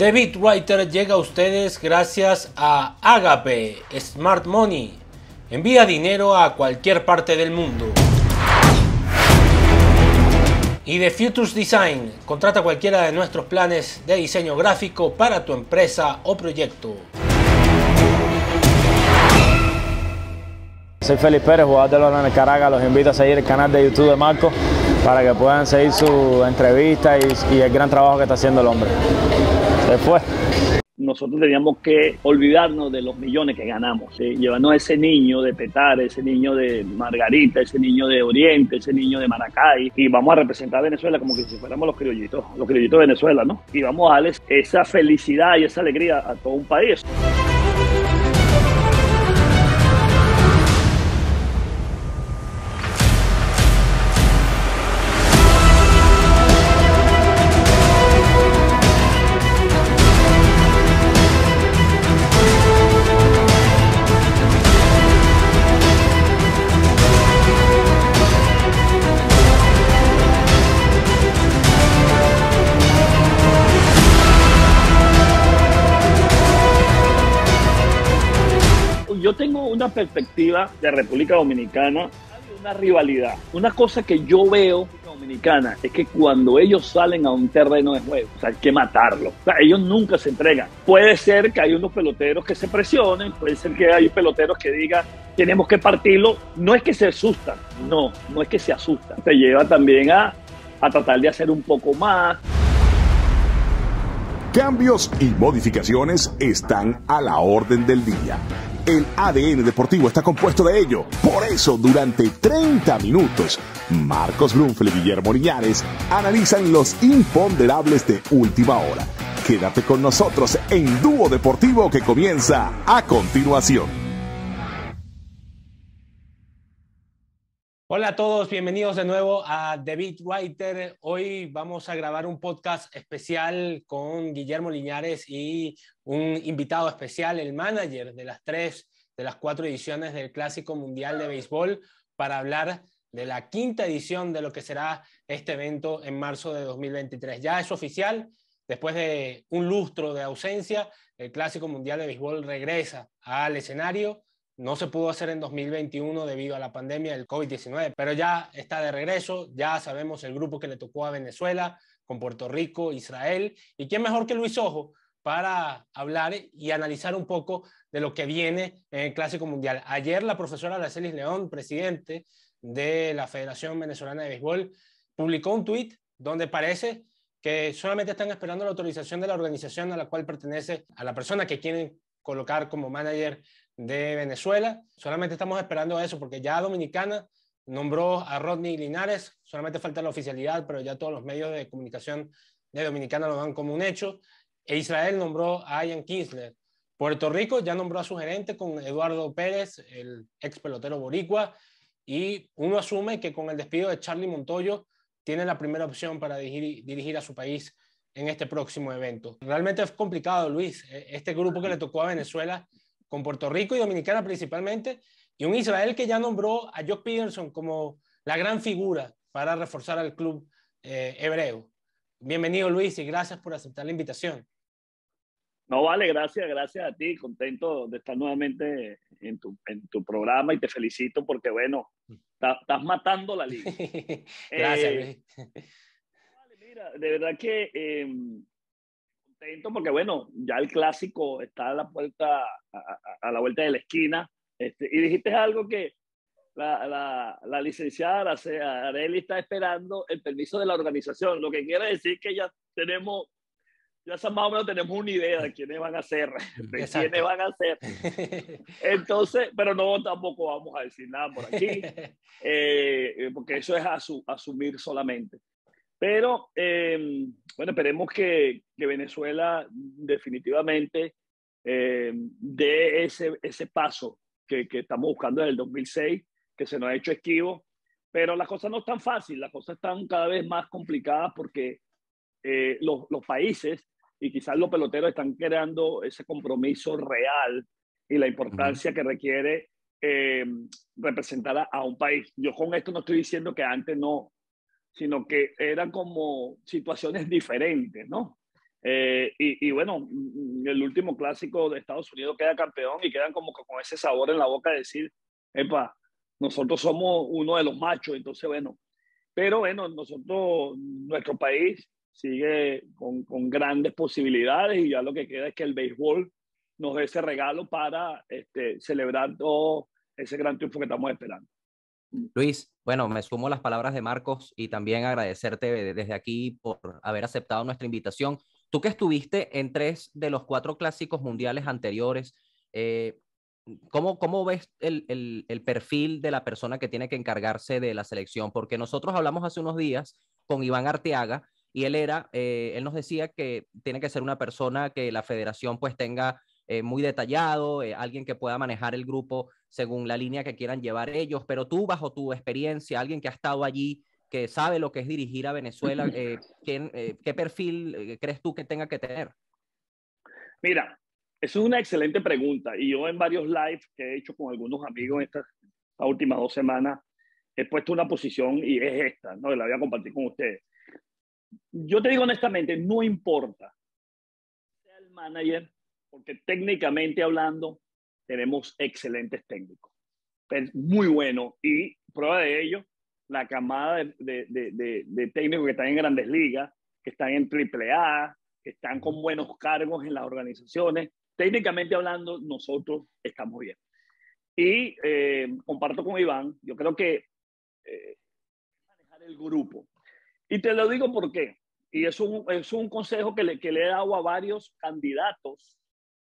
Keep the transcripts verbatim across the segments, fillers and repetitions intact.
The Beat Writer llega a ustedes gracias a Agape Smart Money. Envía dinero a cualquier parte del mundo. Y The Futures Design. Contrata cualquiera de nuestros planes de diseño gráfico para tu empresa o proyecto. Soy Félix Pérez, jugador del Oro en el Caracas. Los invito a seguir el canal de YouTube de Marco para que puedan seguir su entrevista y, y el gran trabajo que está haciendo el hombre. Se fue. Nosotros teníamos que olvidarnos de los millones que ganamos, ¿sí? Llevarnos a ese niño de Petare, ese niño de Margarita, ese niño de Oriente, ese niño de Maracay, y vamos a representar a Venezuela como que si fuéramos los criollitos, los criollitos de Venezuela, ¿no? Y vamos a darles esa felicidad y esa alegría a todo un país. Yo tengo una perspectiva de República Dominicana, una rivalidad. Una cosa que yo veo en Dominicana es que cuando ellos salen a un terreno de juego, o sea, hay que matarlos. O sea, ellos nunca se entregan. Puede ser que hay unos peloteros que se presionen, puede ser que hay peloteros que digan, tenemos que partirlo. No es que se asustan, no, no es que se asustan. Te lleva también a, a tratar de hacer un poco más. Cambios y modificaciones están a la orden del día. El A D N deportivo está compuesto de ello. Por eso, durante treinta minutos, Marcos Brunfel y Guillermo Liñares analizan los imponderables de última hora. Quédate con nosotros en Dúo Deportivo, que comienza a continuación. Hola a todos, bienvenidos de nuevo a The Beat Writer. Hoy vamos a grabar un podcast especial con Guillermo Liñares y un invitado especial, el manager de las tres de las cuatro ediciones del Clásico Mundial de Béisbol, para hablar de la quinta edición de lo que será este evento en marzo de dos mil veintitrés. Ya es oficial, después de un lustro de ausencia, el Clásico Mundial de Béisbol regresa al escenario. No se pudo hacer en dos mil veintiuno debido a la pandemia del COVID diecinueve, pero ya está de regreso. Ya sabemos el grupo que le tocó a Venezuela, con Puerto Rico, Israel. ¿Y quién mejor que Luis Ojo para hablar y analizar un poco de lo que viene en el Clásico Mundial? Ayer la profesora Aracelis León, presidente de la Federación Venezolana de Béisbol, publicó un tuit donde parece que solamente están esperando la autorización de la organización a la cual pertenece a la persona que quieren colocar como manager de Venezuela. Solamente estamos esperando eso porque ya Dominicana nombró a Rodney Linares. Solamente falta la oficialidad, pero ya todos los medios de comunicación de Dominicana lo dan como un hecho. E Israel nombró a Ian Kinsler. Puerto Rico ya nombró a su gerente con Eduardo Pérez, el ex pelotero boricua, y uno asume que con el despido de Charlie Montoyo tiene la primera opción para dirigir, dirigir a su país en este próximo evento. Realmente es complicado, Luis, este grupo que le tocó a Venezuela, con Puerto Rico y Dominicana principalmente, y un Israel que ya nombró a Joc Pederson como la gran figura para reforzar al club eh, hebreo. Bienvenido, Luis, y gracias por aceptar la invitación. No, vale, gracias, gracias a ti. Contento de estar nuevamente en tu, en tu programa y te felicito porque, bueno, ta, estás matando la liga. Gracias, eh, Luis. Vale, mira, de verdad que eh, contento porque, bueno, ya el clásico está a la puerta, a, a, a la vuelta de la esquina. Este, y dijiste algo que la, la, la licenciada Arely está esperando el permiso de la organización, lo que quiere decir que ya tenemos, ya más o menos tenemos una idea de quiénes van a ser, de Exacto. quiénes van a ser. Entonces, pero no, tampoco vamos a decir nada por aquí, eh, porque eso es asu, asumir solamente. Pero, eh, bueno, esperemos que, que Venezuela definitivamente eh, dé ese, ese paso que, que estamos buscando desde el dos mil seis, que se nos ha hecho esquivo. Pero las cosas no están fáciles, las cosas están cada vez más complicadas porque eh, los, los países y quizás los peloteros están creando ese compromiso real y la importancia uh-huh. que requiere eh, representar a, a un país. Yo con esto no estoy diciendo que antes no, sino que eran como situaciones diferentes, ¿no? Eh, y, y bueno, el último clásico de Estados Unidos queda campeón y quedan como que con ese sabor en la boca de decir, epa, nosotros somos uno de los machos, entonces bueno, pero bueno, nosotros, nuestro país sigue con, con grandes posibilidades y ya lo que queda es que el béisbol nos dé ese regalo para este, celebrar todo ese gran triunfo que estamos esperando. Luis, bueno, me sumo a las palabras de Marcos y también agradecerte desde aquí por haber aceptado nuestra invitación. Tú que estuviste en tres de los cuatro clásicos mundiales anteriores, eh, ¿cómo, cómo ves el, el, el perfil de la persona que tiene que encargarse de la selección? Porque nosotros hablamos hace unos días con Iván Arteaga y él era, eh, él nos decía que tiene que ser una persona que la federación pues tenga eh, muy detallado, eh, alguien que pueda manejar el grupo según la línea que quieran llevar ellos, pero tú bajo tu experiencia, alguien que ha estado allí, que sabe lo que es dirigir a Venezuela, eh, ¿quién, eh, ¿qué perfil eh, crees tú que tenga que tener? Mira, eso es una excelente pregunta y yo en varios lives que he hecho con algunos amigos estas, estas últimas dos semanas he puesto una posición y es esta, ¿no? La voy a compartir con ustedes. Yo te digo honestamente, no importa sea el manager, porque técnicamente hablando tenemos excelentes técnicos, muy buenos, y prueba de ello, la camada de, de, de, de técnicos que están en grandes ligas, que están en triple A, que están con buenos cargos en las organizaciones. Técnicamente hablando, nosotros estamos bien. Y eh, comparto con Iván, yo creo que eh, manejar el grupo. Y te lo digo por qué. Y es un, es un consejo que le, que le he dado a varios candidatos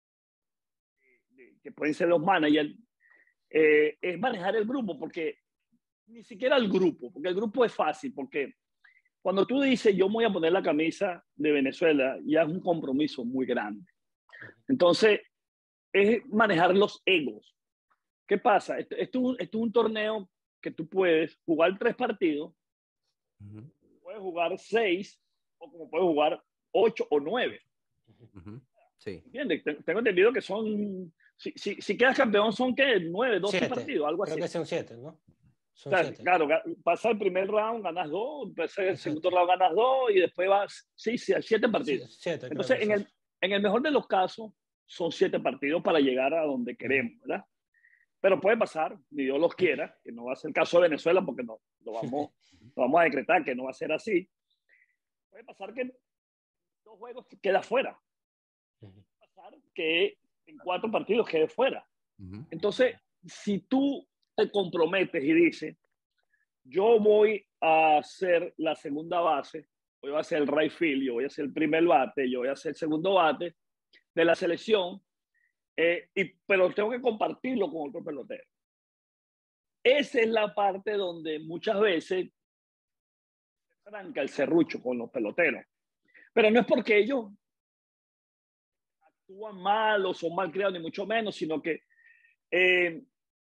que pueden ser los managers, eh, es manejar el grupo, porque ni siquiera el grupo, porque el grupo es fácil, porque cuando tú dices yo voy a poner la camisa de Venezuela, ya es un compromiso muy grande. Entonces, es manejar los egos. ¿Qué pasa? Esto, esto, esto es un torneo que tú puedes jugar tres partidos, uh-huh. puedes jugar seis, o como puedes jugar ocho o nueve. Uh-huh. Sí. ¿Entiendes? Tengo entendido que son, si, si, si quedas campeón, son ¿qué? nueve, doce siete. partidos, algo Creo así. Creo que son siete, ¿no? Son o sea, siete. Claro, pasa el primer round, ganas dos, pasa el segundo round, ganas dos, y después vas, sí, sí, siete partidos. Sí, siete, Entonces, en el, en el mejor de los casos, son siete partidos para llegar a donde queremos, ¿verdad? Pero puede pasar, ni Dios los quiera, que no va a ser el caso de Venezuela, porque no, lo, vamos, lo vamos a decretar que no va a ser así. Puede pasar que dos juegos queda fuera. Puede pasar que en cuatro partidos quede fuera. Entonces, si tú te comprometes y dices, yo voy a hacer la segunda base, yo voy a hacer el right field, yo voy a hacer el primer bate, yo voy a hacer el segundo bate de la selección, eh, y, pero tengo que compartirlo con otro pelotero. Esa es la parte donde muchas veces se tranca el serrucho con los peloteros. Pero no es porque ellos actúan mal o son mal criados, ni mucho menos, sino que eh,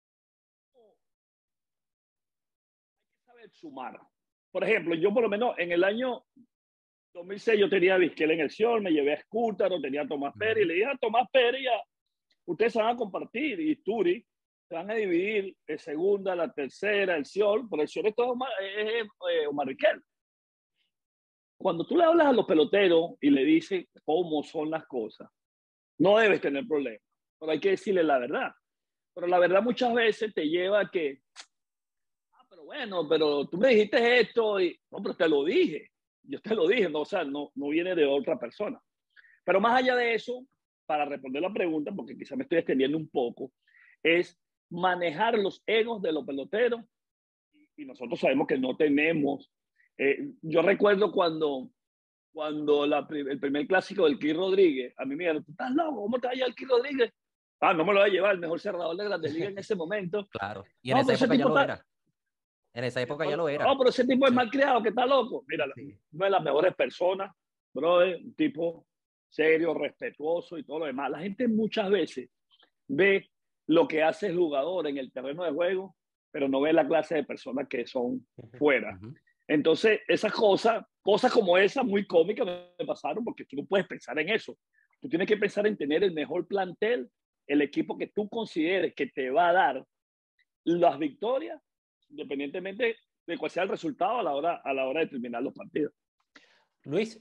hay que saber sumar. Por ejemplo, yo por lo menos en el año dos mil seis yo tenía a Vizquel en el Ciol, me llevé a Escútaro, tenía a Tomás Pérez, y le dije a Tomás Pérez, ya, ustedes se van a compartir, y Turi, se van a dividir en segunda, la tercera, el Ciol, pero el Ciol es todo Omar, es, es Omar Vizquel. Cuando tú le hablas a los peloteros y le dices cómo son las cosas, no debes tener problemas, pero hay que decirle la verdad. Pero la verdad muchas veces te lleva a que, ah, pero bueno, pero tú me dijiste esto, y no, pero te lo dije, yo te lo dije, no, o sea, no, no viene de otra persona. Pero más allá de eso, para responder la pregunta, porque quizá me estoy extendiendo un poco, es manejar los egos de los peloteros, y nosotros sabemos que no tenemos. Eh, yo recuerdo cuando, cuando la, el primer clásico del Ki Rodríguez, a mí me dijeron, ¿tú estás loco? ¿Cómo te va a llevar el Ki Rodríguez? Ah, no me lo va a llevar, el mejor cerrador de Grandes Ligas en ese momento. Claro, y en no, esa época ya lo está... era. En esa época ya lo era. No, pero ese tipo es mal criado, que está loco. Mira, sí. Una de las mejores personas, brother, un tipo serio, respetuoso y todo lo demás. La gente muchas veces ve lo que hace el jugador en el terreno de juego, pero no ve la clase de personas que son fuera. Uh-huh. Entonces, esas cosas, cosas como esas muy cómicas me pasaron, porque tú no puedes pensar en eso. Tú tienes que pensar en tener el mejor plantel, el equipo que tú consideres que te va a dar las victorias, independientemente de cuál sea el resultado a la hora, a la hora de terminar los partidos. Luis,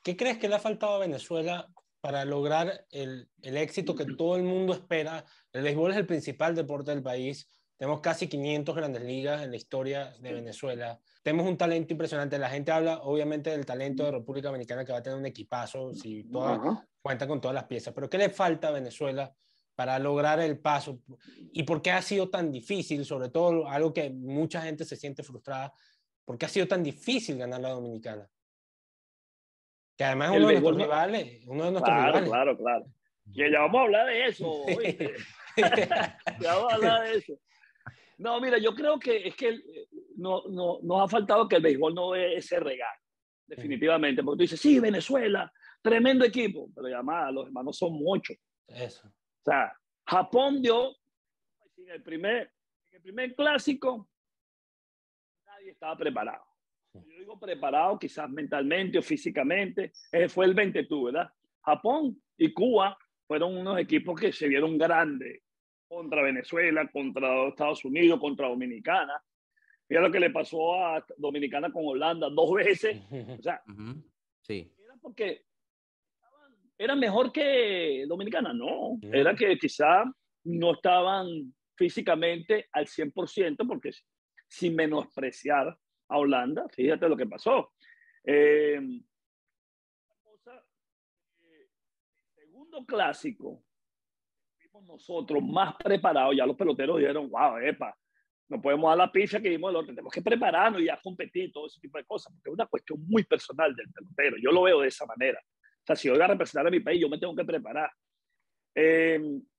¿Qué crees que le ha faltado a Venezuela para lograr el, el éxito que todo el mundo espera? El béisbol es el principal deporte del país. Tenemos casi quinientas grandes ligas en la historia de Venezuela. Tenemos un talento impresionante. La gente habla, obviamente, del talento de República Dominicana, que va a tener un equipazo si toda, cuenta con todas las piezas. Pero ¿qué le falta a Venezuela para lograr el paso? ¿Y por qué ha sido tan difícil? Sobre todo, algo que mucha gente se siente frustrada. ¿Por qué ha sido tan difícil ganar la Dominicana? Que además es uno de nuestros rivales. Uno de nuestros claro, rivales. Claro, claro, que ya vamos a hablar de eso. Ya vamos a hablar de eso. No, mira, yo creo que es que no, no, nos ha faltado que el béisbol no dé ese regalo, definitivamente. Porque tú dices, sí, Venezuela, tremendo equipo, pero ya más, los hermanos son muchos. Eso. O sea, Japón dio, en el primer, en el primer clásico, nadie estaba preparado. Yo digo preparado, quizás mentalmente o físicamente. Ese fue el veinte tú, ¿verdad? Japón y Cuba fueron unos equipos que se vieron grandes contra Venezuela, contra Estados Unidos, contra Dominicana. Mira lo que le pasó a Dominicana con Holanda dos veces. O sea, uh-huh. Sí. Era porque era mejor que Dominicana. No, no. Era que quizás no estaban físicamente al cien por ciento, porque sin menospreciar a Holanda, fíjate lo que pasó. Eh, cosa, eh, el segundo clásico, vimos nosotros más preparados, ya los peloteros dijeron, wow, epa, no podemos dar la pizza que dimos el otro, tenemos que prepararnos y ya competir, todo ese tipo de cosas, porque es una cuestión muy personal del pelotero, yo lo veo de esa manera. O sea, si yo voy a representar a mi país, yo me tengo que preparar. Eh,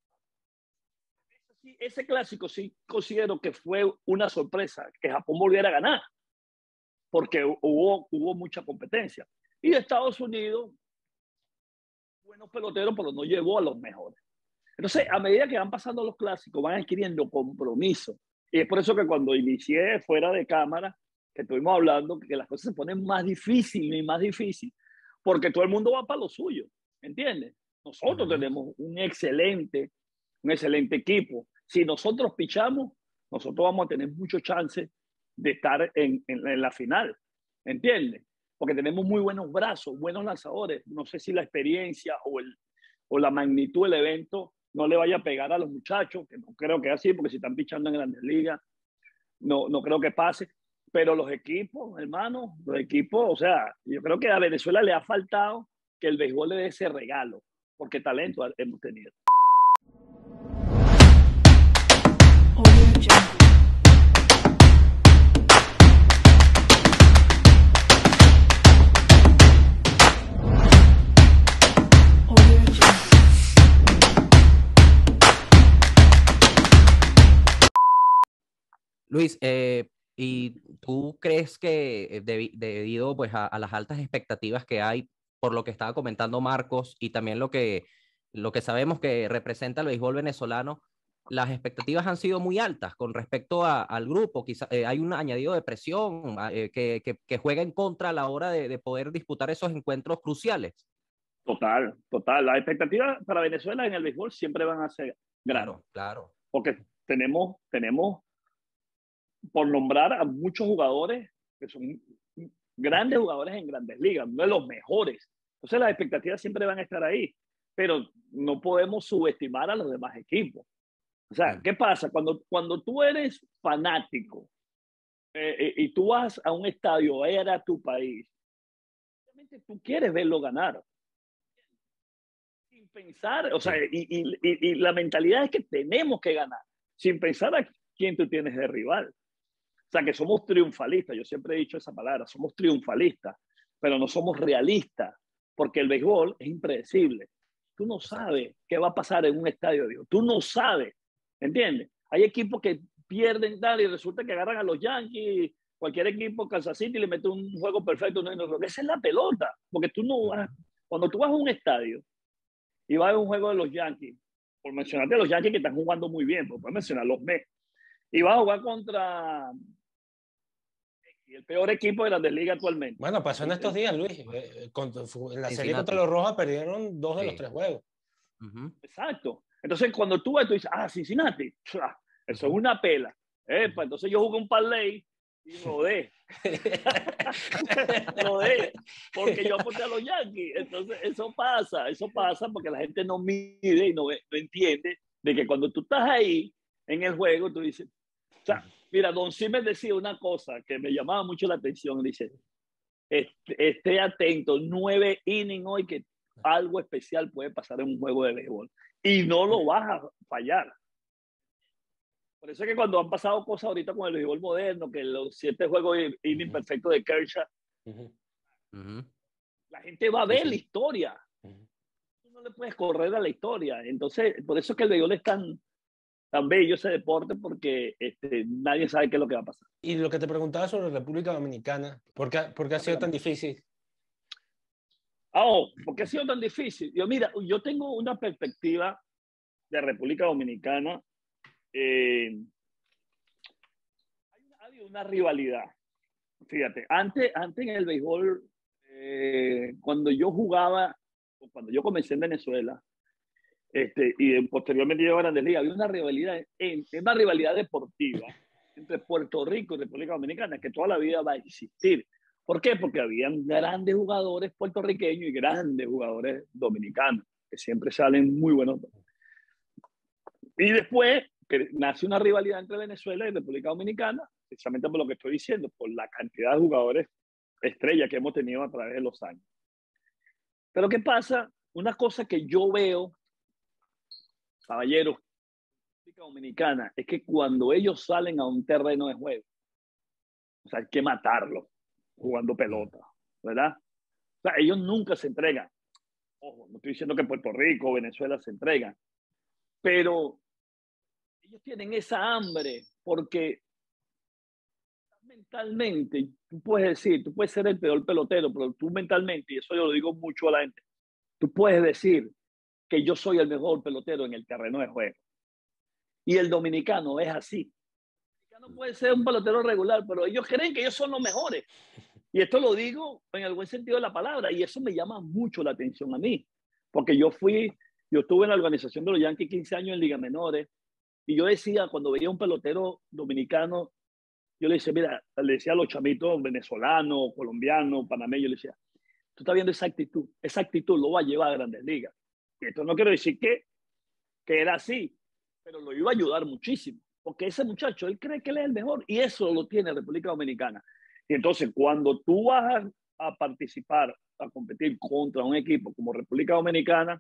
ese clásico sí considero que fue una sorpresa, que Japón volviera a ganar, porque hubo, hubo mucha competencia. Y Estados Unidos, buenos peloteros, pero no llevó a los mejores. Entonces, a medida que van pasando los clásicos, van adquiriendo compromiso. Y es por eso que cuando inicié fuera de cámara, que estuvimos hablando, que las cosas se ponen más difíciles y más difíciles, porque todo el mundo va para lo suyo, ¿entiendes? Nosotros uh-huh. tenemos un excelente, un excelente equipo. Si nosotros pichamos, nosotros vamos a tener muchos chances de estar en, en, en la final, ¿entiendes? Porque tenemos muy buenos brazos, buenos lanzadores. No sé si la experiencia o, el, o la magnitud del evento no le vaya a pegar a los muchachos, que no creo que es así, porque si están pichando en Grandes Ligas, no, no creo que pase. Pero los equipos, hermano, los equipos, o sea, yo creo que a Venezuela le ha faltado que el béisbol le dé ese regalo, porque talento hemos tenido. Luis, eh, ¿y tú crees que de, debido pues, a, a las altas expectativas que hay, por lo que estaba comentando Marcos y también lo que, lo que sabemos que representa el béisbol venezolano, las expectativas han sido muy altas con respecto a, al grupo? Quizá, eh, hay un añadido de presión eh, que, que, que juega en contra a la hora de, de poder disputar esos encuentros cruciales. Total, total. Las expectativas para Venezuela en el béisbol siempre van a ser grandes. Claro, claro. Porque tenemos, tenemos por nombrar a muchos jugadores que son grandes jugadores en Grandes Ligas, no de los mejores. Entonces las expectativas siempre van a estar ahí, pero no podemos subestimar a los demás equipos. O sea, ¿qué pasa? Cuando, cuando tú eres fanático eh, eh, y tú vas a un estadio, era tu país, obviamente tú quieres verlo ganar. Sin pensar, o sea, y, y, y, y la mentalidad es que tenemos que ganar, sin pensar a quién tú tienes de rival. O sea, que somos triunfalistas, yo siempre he dicho esa palabra, somos triunfalistas, pero no somos realistas, porque el béisbol es impredecible. Tú no sabes qué va a pasar en un estadio, digo. Tú no sabes, ¿entiendes? Hay equipos que pierden tal y resulta que agarran a los Yankees, cualquier equipo, Kansas City, le mete un juego perfecto. No, no, esa es la pelota, porque tú no vas, cuando tú vas a un estadio y vas a un juego de los Yankees, por mencionarte a los Yankees que están jugando muy bien, pues puedes mencionar los Mets, y vas a jugar contra el peor equipo de la Liga actualmente. Bueno, pasó en estos días, Luis. En la serie contra los Rojos perdieron dos de sí. los tres juegos. Uh-huh. Exacto. Entonces, cuando tú ves, tú dices, ah, Cincinnati, eso es una pela. Epa, entonces yo jugué un parlay y rodé. Rodé, porque yo aposté a los Yankees. Entonces, eso pasa, eso pasa porque la gente no mide y no, no entiende de que cuando tú estás ahí en el juego, tú dices, o sea, mira, Don Simmons decía una cosa que me llamaba mucho la atención, dice, esté atento, nueve innings hoy que algo especial puede pasar en un juego de béisbol y no lo vas a fallar. Por eso es que cuando han pasado cosas ahorita con el béisbol moderno, que los siete juegos innings uh-huh. perfectos de Kershaw, uh-huh. Uh-huh. la gente va a ver sí, sí. la historia. Uh-huh. Tú no le puedes correr a la historia. Entonces, por eso es que el béisbol es tan, tan bello ese deporte, porque este, nadie sabe qué es lo que va a pasar. Y lo que te preguntaba sobre República Dominicana, ¿por qué, por qué ha sido tan difícil? Oh, ¿por qué ha sido tan difícil? Yo, mira, yo tengo una perspectiva de República Dominicana. Eh, hay, una, hay una rivalidad. Fíjate, antes, antes en el béisbol, eh, cuando yo jugaba, cuando yo comencé en Venezuela, este, y posteriormente yo a Grandes Ligas, había una rivalidad, en, una rivalidad deportiva entre Puerto Rico y República Dominicana, que toda la vida va a existir. ¿Por qué? Porque habían grandes jugadores puertorriqueños y grandes jugadores dominicanos, que siempre salen muy buenos. Y después que nace una rivalidad entre Venezuela y República Dominicana, precisamente por lo que estoy diciendo, por la cantidad de jugadores estrella que hemos tenido a través de los años. Pero ¿qué pasa? Una cosa que yo veo, caballeros, República Dominicana, es que cuando ellos salen a un terreno de juego, o sea, hay que matarlos jugando pelota, ¿verdad? O sea, ellos nunca se entregan. Ojo, no estoy diciendo que Puerto Rico o Venezuela se entregan, pero ellos tienen esa hambre porque mentalmente, tú puedes decir, tú puedes ser el peor pelotero, pero tú mentalmente, y eso yo lo digo mucho a la gente, tú puedes decir que yo soy el mejor pelotero en el terreno de juego. Y el dominicano es así. El dominicano puede ser un pelotero regular, pero ellos creen que ellos son los mejores. Y esto lo digo en el buen sentido de la palabra, y eso me llama mucho la atención a mí, porque yo fui, yo estuve en la organización de los Yankees quince años en Liga Menores, y yo decía, cuando veía un pelotero dominicano, yo le decía, mira, le decía a los chamitos venezolanos, colombianos, panameños, le decía, tú estás viendo esa actitud, esa actitud lo va a llevar a Grandes Ligas. Y esto no quiero decir que, que era así, pero lo iba a ayudar muchísimo, porque ese muchacho, él cree que él es el mejor, y eso lo tiene República Dominicana. Y entonces, cuando tú vas a, a participar, a competir contra un equipo como República Dominicana,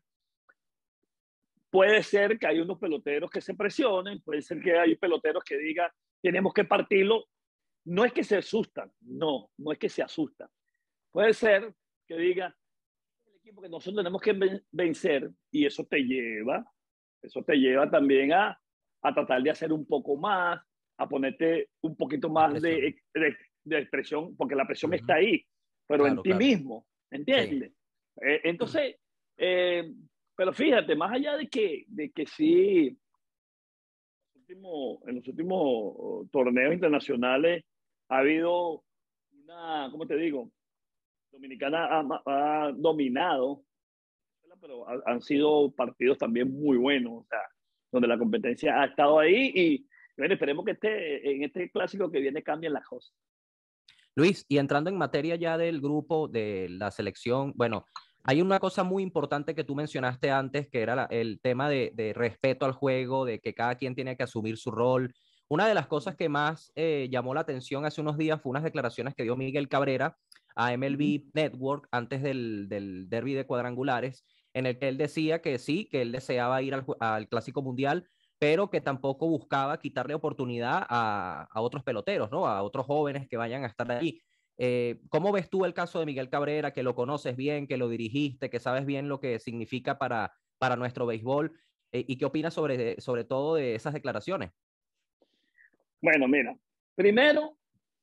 puede ser que hay unos peloteros que se presionen, puede ser que hay peloteros que digan, tenemos que partirlo. No es que se asustan, no, no es que se asustan. Puede ser que diga, el equipo que nosotros tenemos que vencer, y eso te lleva, eso te lleva también a, a tratar de hacer un poco más, a ponerte un poquito más de, de, de expresión, porque la presión uh-huh. está ahí, pero claro, en ti claro. mismo, ¿entiendes? Sí. Eh, entonces, eh, pero fíjate, más allá de que, de que sí, en los últimos, en los últimos torneos internacionales ha habido una, ¿cómo te digo? Dominicana ha, ha dominado, pero ha, han sido partidos también muy buenos, o sea, donde la competencia ha estado ahí y bueno, esperemos que este, en este clásico que viene cambien las cosas. Luis, y entrando en materia ya del grupo, de la selección, bueno, hay una cosa muy importante que tú mencionaste antes, que era la, el tema de, de respeto al juego, de que cada quien tiene que asumir su rol. Una de las cosas que más eh, llamó la atención hace unos días fue unas declaraciones que dio Miguel Cabrera a M L B Network antes del, del derbi de cuadrangulares, en el que él decía que sí, que él deseaba ir al, al Clásico Mundial, pero que tampoco buscaba quitarle oportunidad a, a otros peloteros, ¿no? A otros jóvenes que vayan a estar allí. Eh, ¿Cómo ves tú el caso de Miguel Cabrera, que lo conoces bien, que lo dirigiste, que sabes bien lo que significa para, para nuestro béisbol? Eh, ¿Y qué opinas sobre, sobre todo de esas declaraciones? Bueno, mira, primero,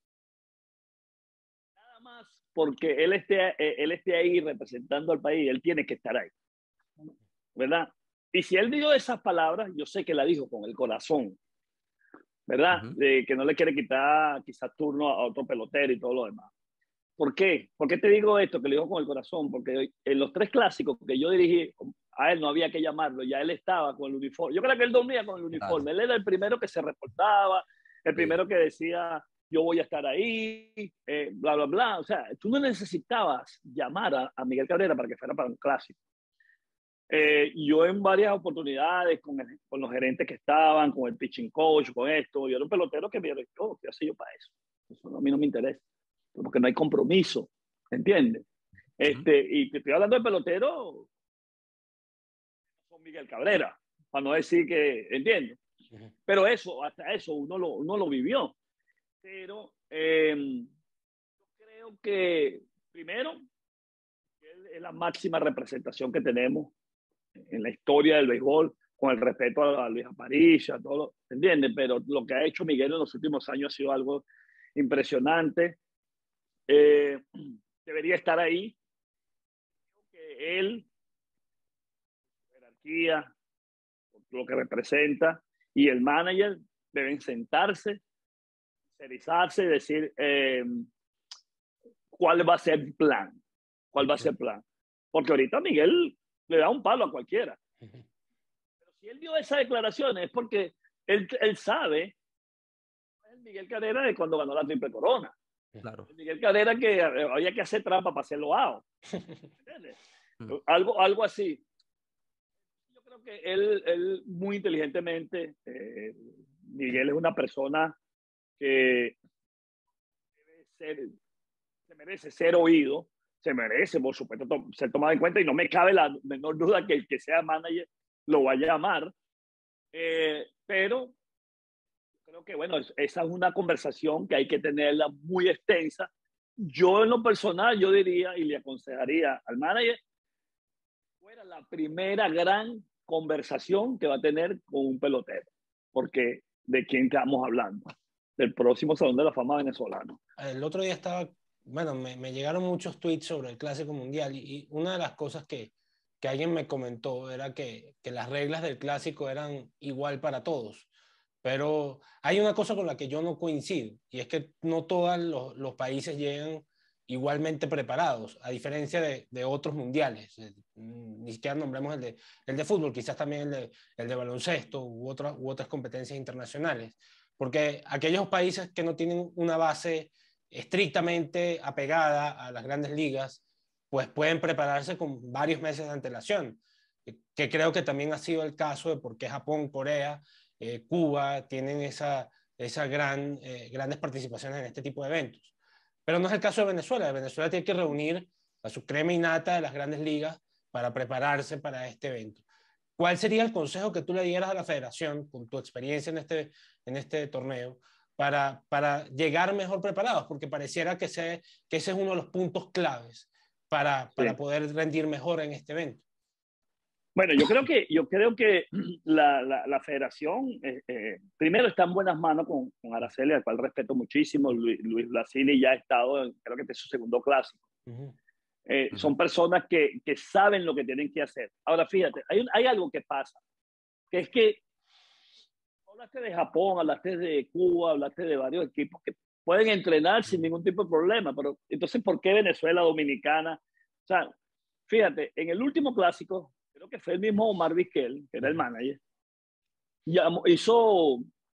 nada más porque él esté, él esté ahí representando al país, él tiene que estar ahí, ¿verdad? Y si él dijo esas palabras, yo sé que la dijo con el corazón, ¿verdad? Uh-huh. De que no le quiere quitar quizás turno a otro pelotero y todo lo demás. ¿Por qué? ¿Por qué te digo esto? Que lo digo con el corazón. Porque en los tres clásicos que yo dirigí, a él no había que llamarlo, ya él estaba con el uniforme. Yo creo que él dormía con el uniforme. Claro. Él era el primero que se reportaba, el primero sí. que decía yo voy a estar ahí, eh, bla, bla, bla. O sea, tú no necesitabas llamar a, a Miguel Cabrera para que fuera para un clásico. Eh, yo en varias oportunidades con, el, con los gerentes que estaban, con el pitching coach, con esto, yo era un pelotero que me dijo, oh, ¿qué hace yo para eso? Eso a mí no me interesa, porque no hay compromiso, ¿entiendes? Este, y te estoy hablando de pelotero, son Miguel Cabrera, para no decir que, ¿entiendes? Pero eso, hasta eso, uno lo, uno lo vivió. Pero eh, yo creo que, primero, es la máxima representación que tenemos en la historia del béisbol, con el respeto a, a Luis Aparicio, a todo lo, ¿entiendes? Pero lo que ha hecho Miguel en los últimos años ha sido algo impresionante. Eh, debería estar ahí. Creo que él, jerarquía, lo que representa, y el manager deben sentarse, serializarse y decir eh, cuál va a ser el plan. ¿Cuál va a ser el plan? Porque ahorita Miguel le da un palo a cualquiera. Pero si él dio esa declaración es porque él, él sabe, es el Miguel Cabrera de cuando ganó la Triple Corona. Claro. El Miguel Cabrera que había que hacer trampa para hacerlo out. algo, algo así. Yo creo que él, él muy inteligentemente, eh, Miguel es una persona que debe ser, se merece ser oído, se merece, por supuesto, to ser tomado en cuenta, y no me cabe la menor duda que el que sea manager lo vaya a llamar. Eh, pero creo que, bueno, esa es una conversación que hay que tenerla muy extensa. Yo, en lo personal, yo diría y le aconsejaría al manager fuera la primera gran conversación que va a tener con un pelotero. Porque, ¿de quién estamos hablando? Del próximo Salón de la Fama venezolano. El otro día estaba, bueno, me, me llegaron muchos tweets sobre el Clásico Mundial, y, y una de las cosas que, que alguien me comentó era que, que las reglas del Clásico eran igual para todos. Pero hay una cosa con la que yo no coincido, y es que no todos los, los países llegan igualmente preparados, a diferencia de, de otros mundiales. Ni siquiera nombremos el de, el de fútbol, quizás también el de, el de baloncesto u, otra, u otras competencias internacionales. Porque aquellos países que no tienen una base estrictamente apegada a las grandes ligas, pues pueden prepararse con varios meses de antelación, que creo que también ha sido el caso de por qué Japón, Corea, eh, Cuba tienen esa, esa gran, eh, grandes participaciones en este tipo de eventos. Pero no es el caso de Venezuela. Venezuela tiene que reunir a su crema innata de las grandes ligas para prepararse para este evento. ¿Cuál sería el consejo que tú le dieras a la federación, con tu experiencia en este, en este torneo, para, para llegar mejor preparados? Porque pareciera que, se, que ese es uno de los puntos claves para, para sí. poder rendir mejor en este evento. Bueno, yo creo que, yo creo que la, la, la federación, eh, eh, primero, está en buenas manos con, con Araceli, al cual respeto muchísimo. Luis, Luis Blasini ya ha estado, en, creo que este es su segundo clásico. Uh-huh. Eh, uh-huh. Son personas que, que saben lo que tienen que hacer. Ahora, fíjate, hay, un, hay algo que pasa, que es que hablaste de Japón, hablaste de Cuba, hablaste de varios equipos que pueden entrenar sin ningún tipo de problema, pero entonces, ¿por qué Venezuela, Dominicana? O sea, fíjate, en el último clásico, creo que fue el mismo Omar Vizquel, que era el manager, llamó, hizo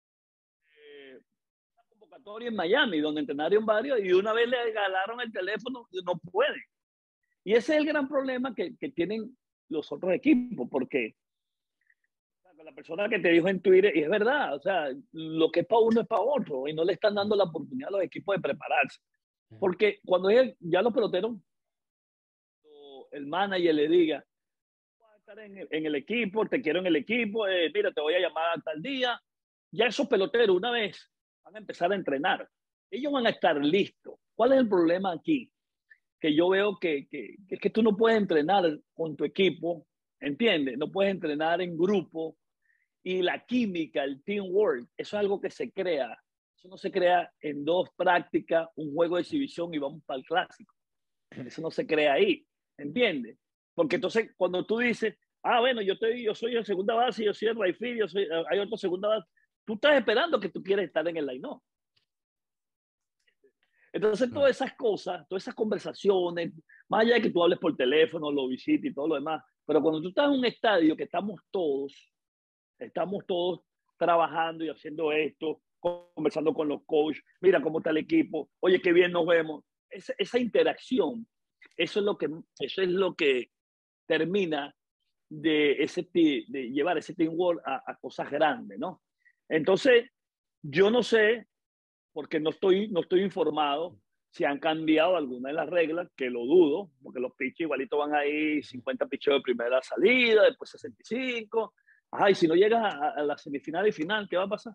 eh, una convocatoria en Miami, donde entrenaron varios, y una vez le regalaron el teléfono, y no pueden. Y ese es el gran problema que, que tienen los otros equipos, porque o sea, la persona que te dijo en Twitter, y es verdad, o sea, lo que es para uno es para otro, y no le están dando la oportunidad a los equipos de prepararse. Porque cuando ya los peloteros, el manager le diga, estar en el, en el equipo, te quiero en el equipo, eh, mira, te voy a llamar tal día. Ya esos peloteros una vez van a empezar a entrenar. Ellos van a estar listos. ¿Cuál es el problema aquí? Que yo veo que, que, que es que tú no puedes entrenar con tu equipo, ¿entiendes? No puedes entrenar en grupo. Y la química, el teamwork, eso es algo que se crea. Eso no se crea en dos prácticas, un juego de exhibición y vamos para el clásico. Eso no se crea ahí, ¿entiendes? Porque entonces, cuando tú dices, ah, bueno, yo, estoy, yo soy el segunda base, yo soy el right field, yo soy, hay otro segunda base, tú estás esperando que tú quieres estar en el line-up. Entonces, todas esas cosas, todas esas conversaciones, más allá de que tú hables por teléfono, lo visites y todo lo demás, pero cuando tú estás en un estadio que estamos todos, estamos todos trabajando y haciendo esto, conversando con los coaches, mira cómo está el equipo, oye, qué bien nos vemos. Esa, esa interacción, eso es lo que, eso es lo que termina de, ese, de llevar ese teamwork a, a cosas grandes, ¿no? Entonces, yo no sé, porque no estoy, no estoy informado si han cambiado alguna de las reglas, que lo dudo, porque los pitches igualitos van ahí, cincuenta picheos de primera salida, después sesenta y cinco. Ajá, y si no llegas a, a la semifinal y final, ¿qué va a pasar?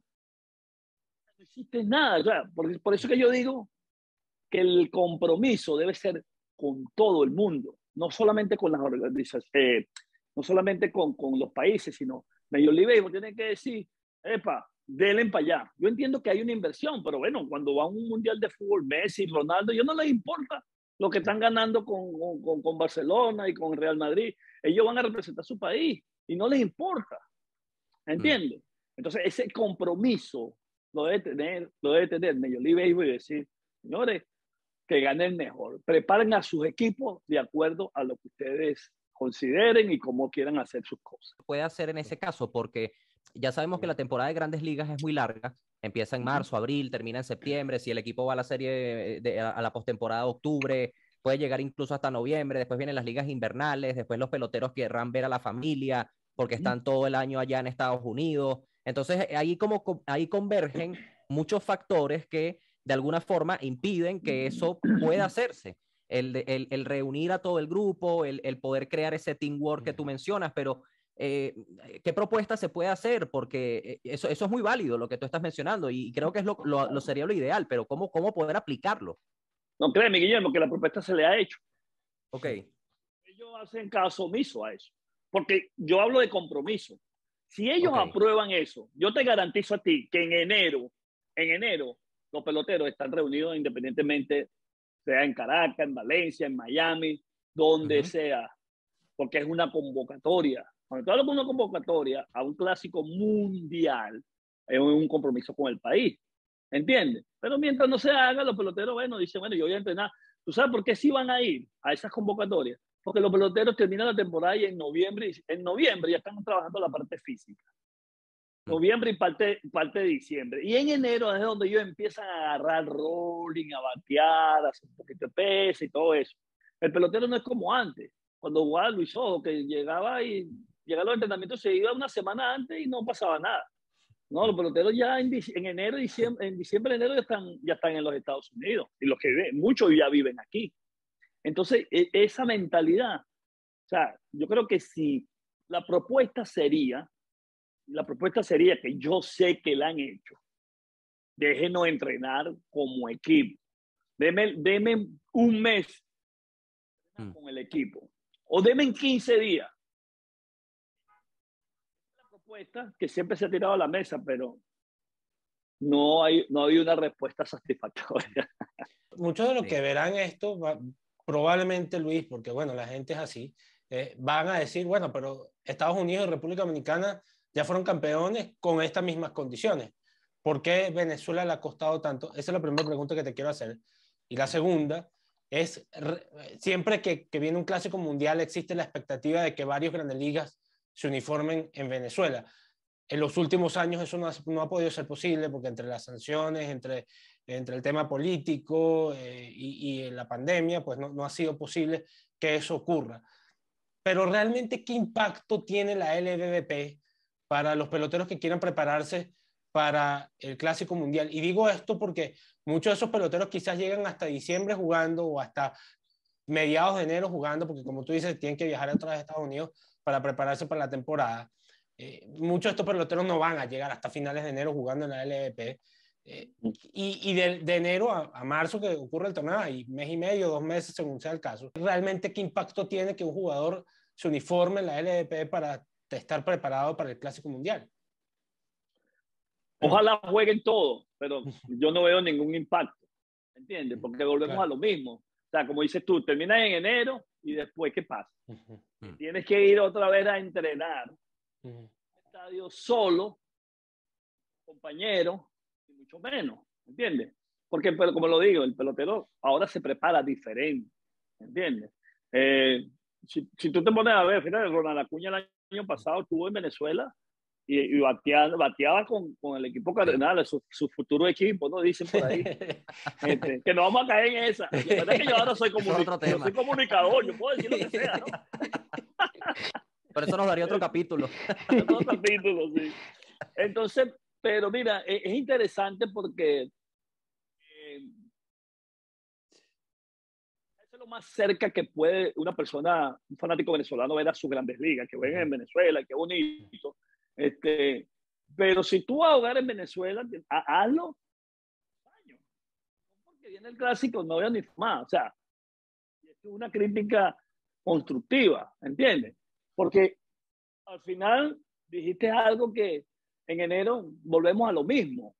No existe nada. O sea, por, por eso que yo digo que el compromiso debe ser con todo el mundo, no solamente con las organizaciones, eh, no solamente con, con los países, sino Major League Baseball tiene que decir, epa, denle para allá. Yo entiendo que hay una inversión, pero bueno, cuando va a un mundial de fútbol, Messi, Ronaldo, yo no les importa lo que están ganando con, con, con Barcelona y con Real Madrid. Ellos van a representar su país y no les importa. ¿Entiendes? Mm. Entonces, ese compromiso lo debe tener, lo debe tener Major League Baseball y decir, señores, que ganen mejor. Preparen a sus equipos de acuerdo a lo que ustedes consideren y cómo quieran hacer sus cosas. Puede hacer en ese caso, porque ya sabemos que la temporada de Grandes Ligas es muy larga, empieza en marzo, abril, termina en septiembre, si el equipo va a la serie, de, a la postemporada de octubre, puede llegar incluso hasta noviembre, después vienen las ligas invernales, después los peloteros querrán ver a la familia, porque están todo el año allá en Estados Unidos, entonces ahí, como, ahí convergen muchos factores que de alguna forma impiden que eso pueda hacerse. El, el, el reunir a todo el grupo, el, el poder crear ese teamwork que tú mencionas, pero eh, ¿qué propuesta se puede hacer? Porque eso, eso es muy válido, lo que tú estás mencionando, y creo que es lo, lo, lo sería lo ideal, pero ¿cómo, cómo poder aplicarlo? No, créeme, Guillermo, que la propuesta se le ha hecho. Ok. Ellos hacen caso omiso a eso, porque yo hablo de compromiso. Si ellos okay. aprueban eso, yo te garantizo a ti que en enero, en enero, los peloteros están reunidos independientemente, sea en Caracas, en Valencia, en Miami, donde uh-huh. sea, porque es una convocatoria. Cuando tú hablas de una convocatoria a un clásico mundial, es un compromiso con el país, ¿entiendes? Pero mientras no se haga, los peloteros, bueno, dicen, bueno, yo voy a entrenar. ¿Tú sabes por qué sí van a ir a esas convocatorias? Porque los peloteros terminan la temporada y en noviembre, en noviembre ya están trabajando la parte física. Noviembre y parte, parte de diciembre. Y en enero es donde ellos empiezan a agarrar rolling, a batear, a hacer un poquito de peso y todo eso. El pelotero no es como antes, cuando jugaba Luis Ojo, que llegaba y llegaba a los entrenamientos, se iba una semana antes y no pasaba nada. No, los peloteros ya en, en enero, diciembre, en diciembre, enero ya están, ya están en los Estados Unidos. Y los que viven, muchos ya viven aquí. Entonces, esa mentalidad, o sea, yo creo que si la propuesta sería, la propuesta sería que yo sé que la han hecho, déjenos entrenar como equipo, deme, deme un mes mm. con el equipo, o deme quince días. La propuesta que siempre se ha tirado a la mesa, pero no hay, no hay una respuesta satisfactoria. Muchos de los que verán esto, probablemente Luis, porque bueno, la gente es así, eh, van a decir, bueno, pero Estados Unidos y República Dominicana ya fueron campeones con estas mismas condiciones. ¿Por qué Venezuela le ha costado tanto? Esa es la primera pregunta que te quiero hacer. Y la segunda es, siempre que, que viene un clásico mundial existe la expectativa de que varios grandes ligas se uniformen en Venezuela. En los últimos años eso no ha, no ha podido ser posible porque entre las sanciones, entre, entre el tema político eh, y, y la pandemia, pues no, no ha sido posible que eso ocurra. Pero realmente, ¿qué impacto tiene la L V B P para los peloteros que quieran prepararse para el Clásico Mundial? Y digo esto porque muchos de esos peloteros quizás llegan hasta diciembre jugando o hasta mediados de enero jugando, porque como tú dices, tienen que viajar a otros Estados Unidos para prepararse para la temporada. Eh, muchos de estos peloteros no van a llegar hasta finales de enero jugando en la L V P. Eh, y y de, de enero a, a marzo que ocurre el torneo, y mes y medio, dos meses según sea el caso. ¿Realmente qué impacto tiene que un jugador se uniforme en la L V P para estar preparado para el Clásico Mundial? Ojalá jueguen todo, pero yo no veo ningún impacto, ¿entiendes? Porque volvemos claro. a lo mismo. O sea, como dices tú, terminas en enero y después, ¿qué pasa? Uh-huh. Tienes que ir otra vez a entrenar. Uh-huh. Estadio solo, compañero, y mucho menos, ¿entiendes? Porque, pero como lo digo, el pelotero ahora se prepara diferente, ¿entiendes? Eh, si, si tú te pones a ver, fíjate, Ronald Acuña el año pasado estuvo en Venezuela y, y bateaba, bateaba con, con el equipo Cardenal, su, su futuro equipo, ¿no? Dicen por ahí. Este, que no vamos a caer en esa. La verdad es que yo ahora soy, comuni yo soy comunicador, yo puedo decir lo que sea, ¿no? Por eso nos daría otro capítulo. Otro capítulo, sí. Entonces, pero mira, es, es interesante porque eh, es lo más cerca que puede una persona, un fanático venezolano, ver a sus grandes ligas, que jueguen en Venezuela, que bonito. Este, pero si tú vas a jugar en Venezuela, hazlo. Porque viene el clásico, no voy a ni más. O sea, es una crítica constructiva, ¿entiendes? Porque al final dijiste algo que en enero volvemos a lo mismo.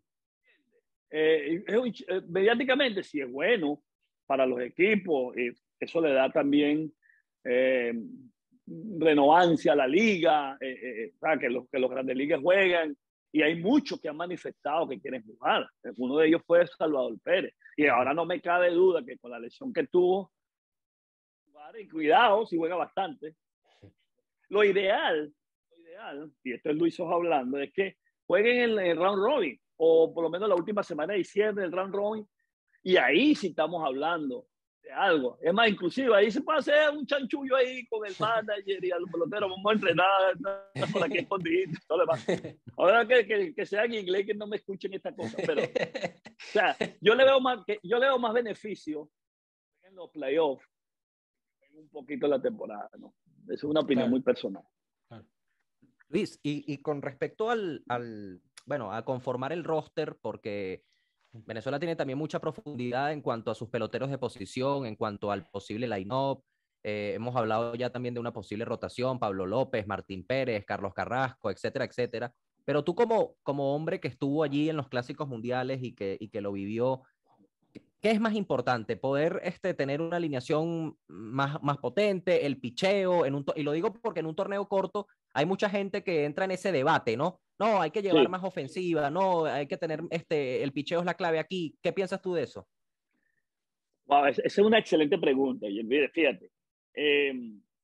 Eh, eh, mediáticamente sí es bueno para los equipos, eh, eso le da también eh, renovancia a la liga, eh, eh, para que los, que los grandes ligas juegan, y hay muchos que han manifestado que quieren jugar. Uno de ellos fue Salvador Pérez, y ahora no me cabe duda que con la lesión que tuvo, y cuidado si juega bastante. Lo ideal, lo ideal, y esto es Luis Soja hablando, es que jueguen en el round robin, o por lo menos la última semana de diciembre, el round robin, y ahí sí estamos hablando de algo. Es más, inclusive ahí se puede hacer un chanchullo ahí con el manager y al pelotero, vamos a entrenar por aquí escondido, todo lo demás. Ahora que, que, que sea en inglés, que no me escuchen esta cosa, pero o sea, yo le veo más, que, yo le veo más beneficio en los playoffs, en un poquito la temporada, ¿no? Es una opinión claro. muy personal. Luis, y, y con respecto al, al, bueno, a conformar el roster, porque Venezuela tiene también mucha profundidad en cuanto a sus peloteros de posición, en cuanto al posible line-up. Eh, hemos hablado ya también de una posible rotación, Pablo López, Martín Pérez, Carlos Carrasco, etcétera, etcétera. Pero tú como, como hombre que estuvo allí en los clásicos mundiales y que, y que lo vivió, ¿qué es más importante? ¿Poder este, tener una alineación más, más potente, el picheo? En un y lo digo porque en un torneo corto hay mucha gente que entra en ese debate, ¿no? No, hay que llevar sí. más ofensiva, no, hay que tener, este, el picheo es la clave aquí. ¿Qué piensas tú de eso? Wow, esa es una excelente pregunta. Y mire, fíjate, eh,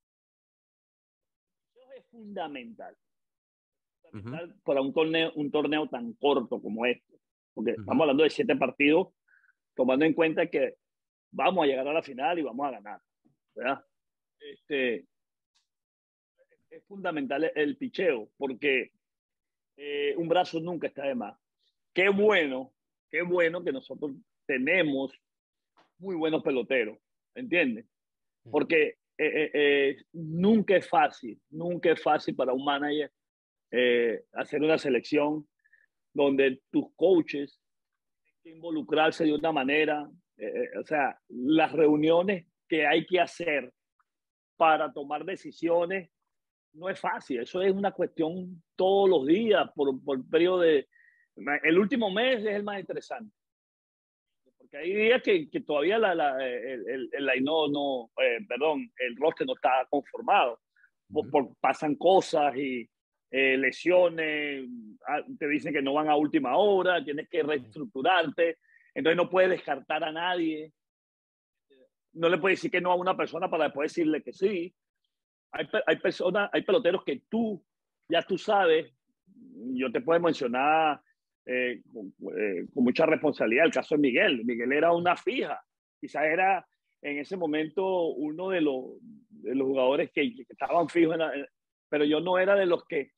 eso es fundamental, fundamental uh-huh. para un torneo, un torneo tan corto como este, porque uh-huh. estamos hablando de siete partidos, tomando en cuenta que vamos a llegar a la final y vamos a ganar, ¿verdad? Este, es fundamental el, el picheo, porque eh, un brazo nunca está de más. Qué bueno, qué bueno que nosotros tenemos muy buenos peloteros, ¿entiendes? Porque eh, eh, eh, nunca es fácil, nunca es fácil para un manager eh, hacer una selección donde tus coaches tienen que involucrarse de una manera, eh, o sea, las reuniones que hay que hacer para tomar decisiones no es fácil, eso es una cuestión todos los días, por, por periodo de... El último mes es el más interesante, porque hay días que, que todavía la, la, el, el, el, no, no, eh, perdón, el roster no está conformado, por, por, pasan cosas y eh, lesiones, te dicen que no van a última hora, tienes que reestructurarte, entonces no puedes descartar a nadie, no le puedes decir que no a una persona para después decirle que sí. Hay, hay personas, hay peloteros que tú, ya tú sabes, yo te puedo mencionar eh, con, eh, con mucha responsabilidad el caso de Miguel. Miguel era una fija, quizás era en ese momento uno de los, de los jugadores que, que estaban fijos, en la, pero yo no era de los que,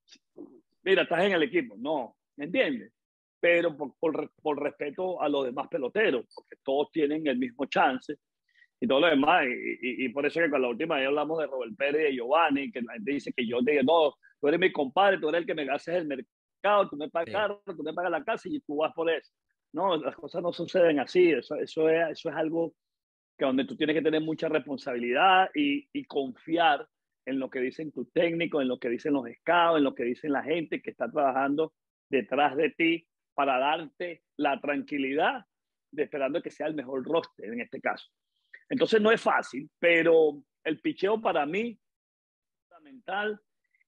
mira, estás en el equipo, no, ¿me entiendes? Pero por, por, por respeto a los demás peloteros, porque todos tienen el mismo chance y todo lo demás, y, y, y por eso que con la última vez hablamos de Robert Pérez y de Giovanni, que la gente dice que yo digo, no, tú eres mi compadre, tú eres el que me haces el mercado, tú me pagas carro, tú me pagas la casa y tú vas por eso. No, las cosas no suceden así, eso, eso, es, eso es algo que donde tú tienes que tener mucha responsabilidad y, y confiar en lo que dicen tus técnicos, en lo que dicen los scouts, en lo que dicen la gente que está trabajando detrás de ti para darte la tranquilidad de esperando que sea el mejor roster en este caso. Entonces no es fácil, pero el picheo para mí es fundamental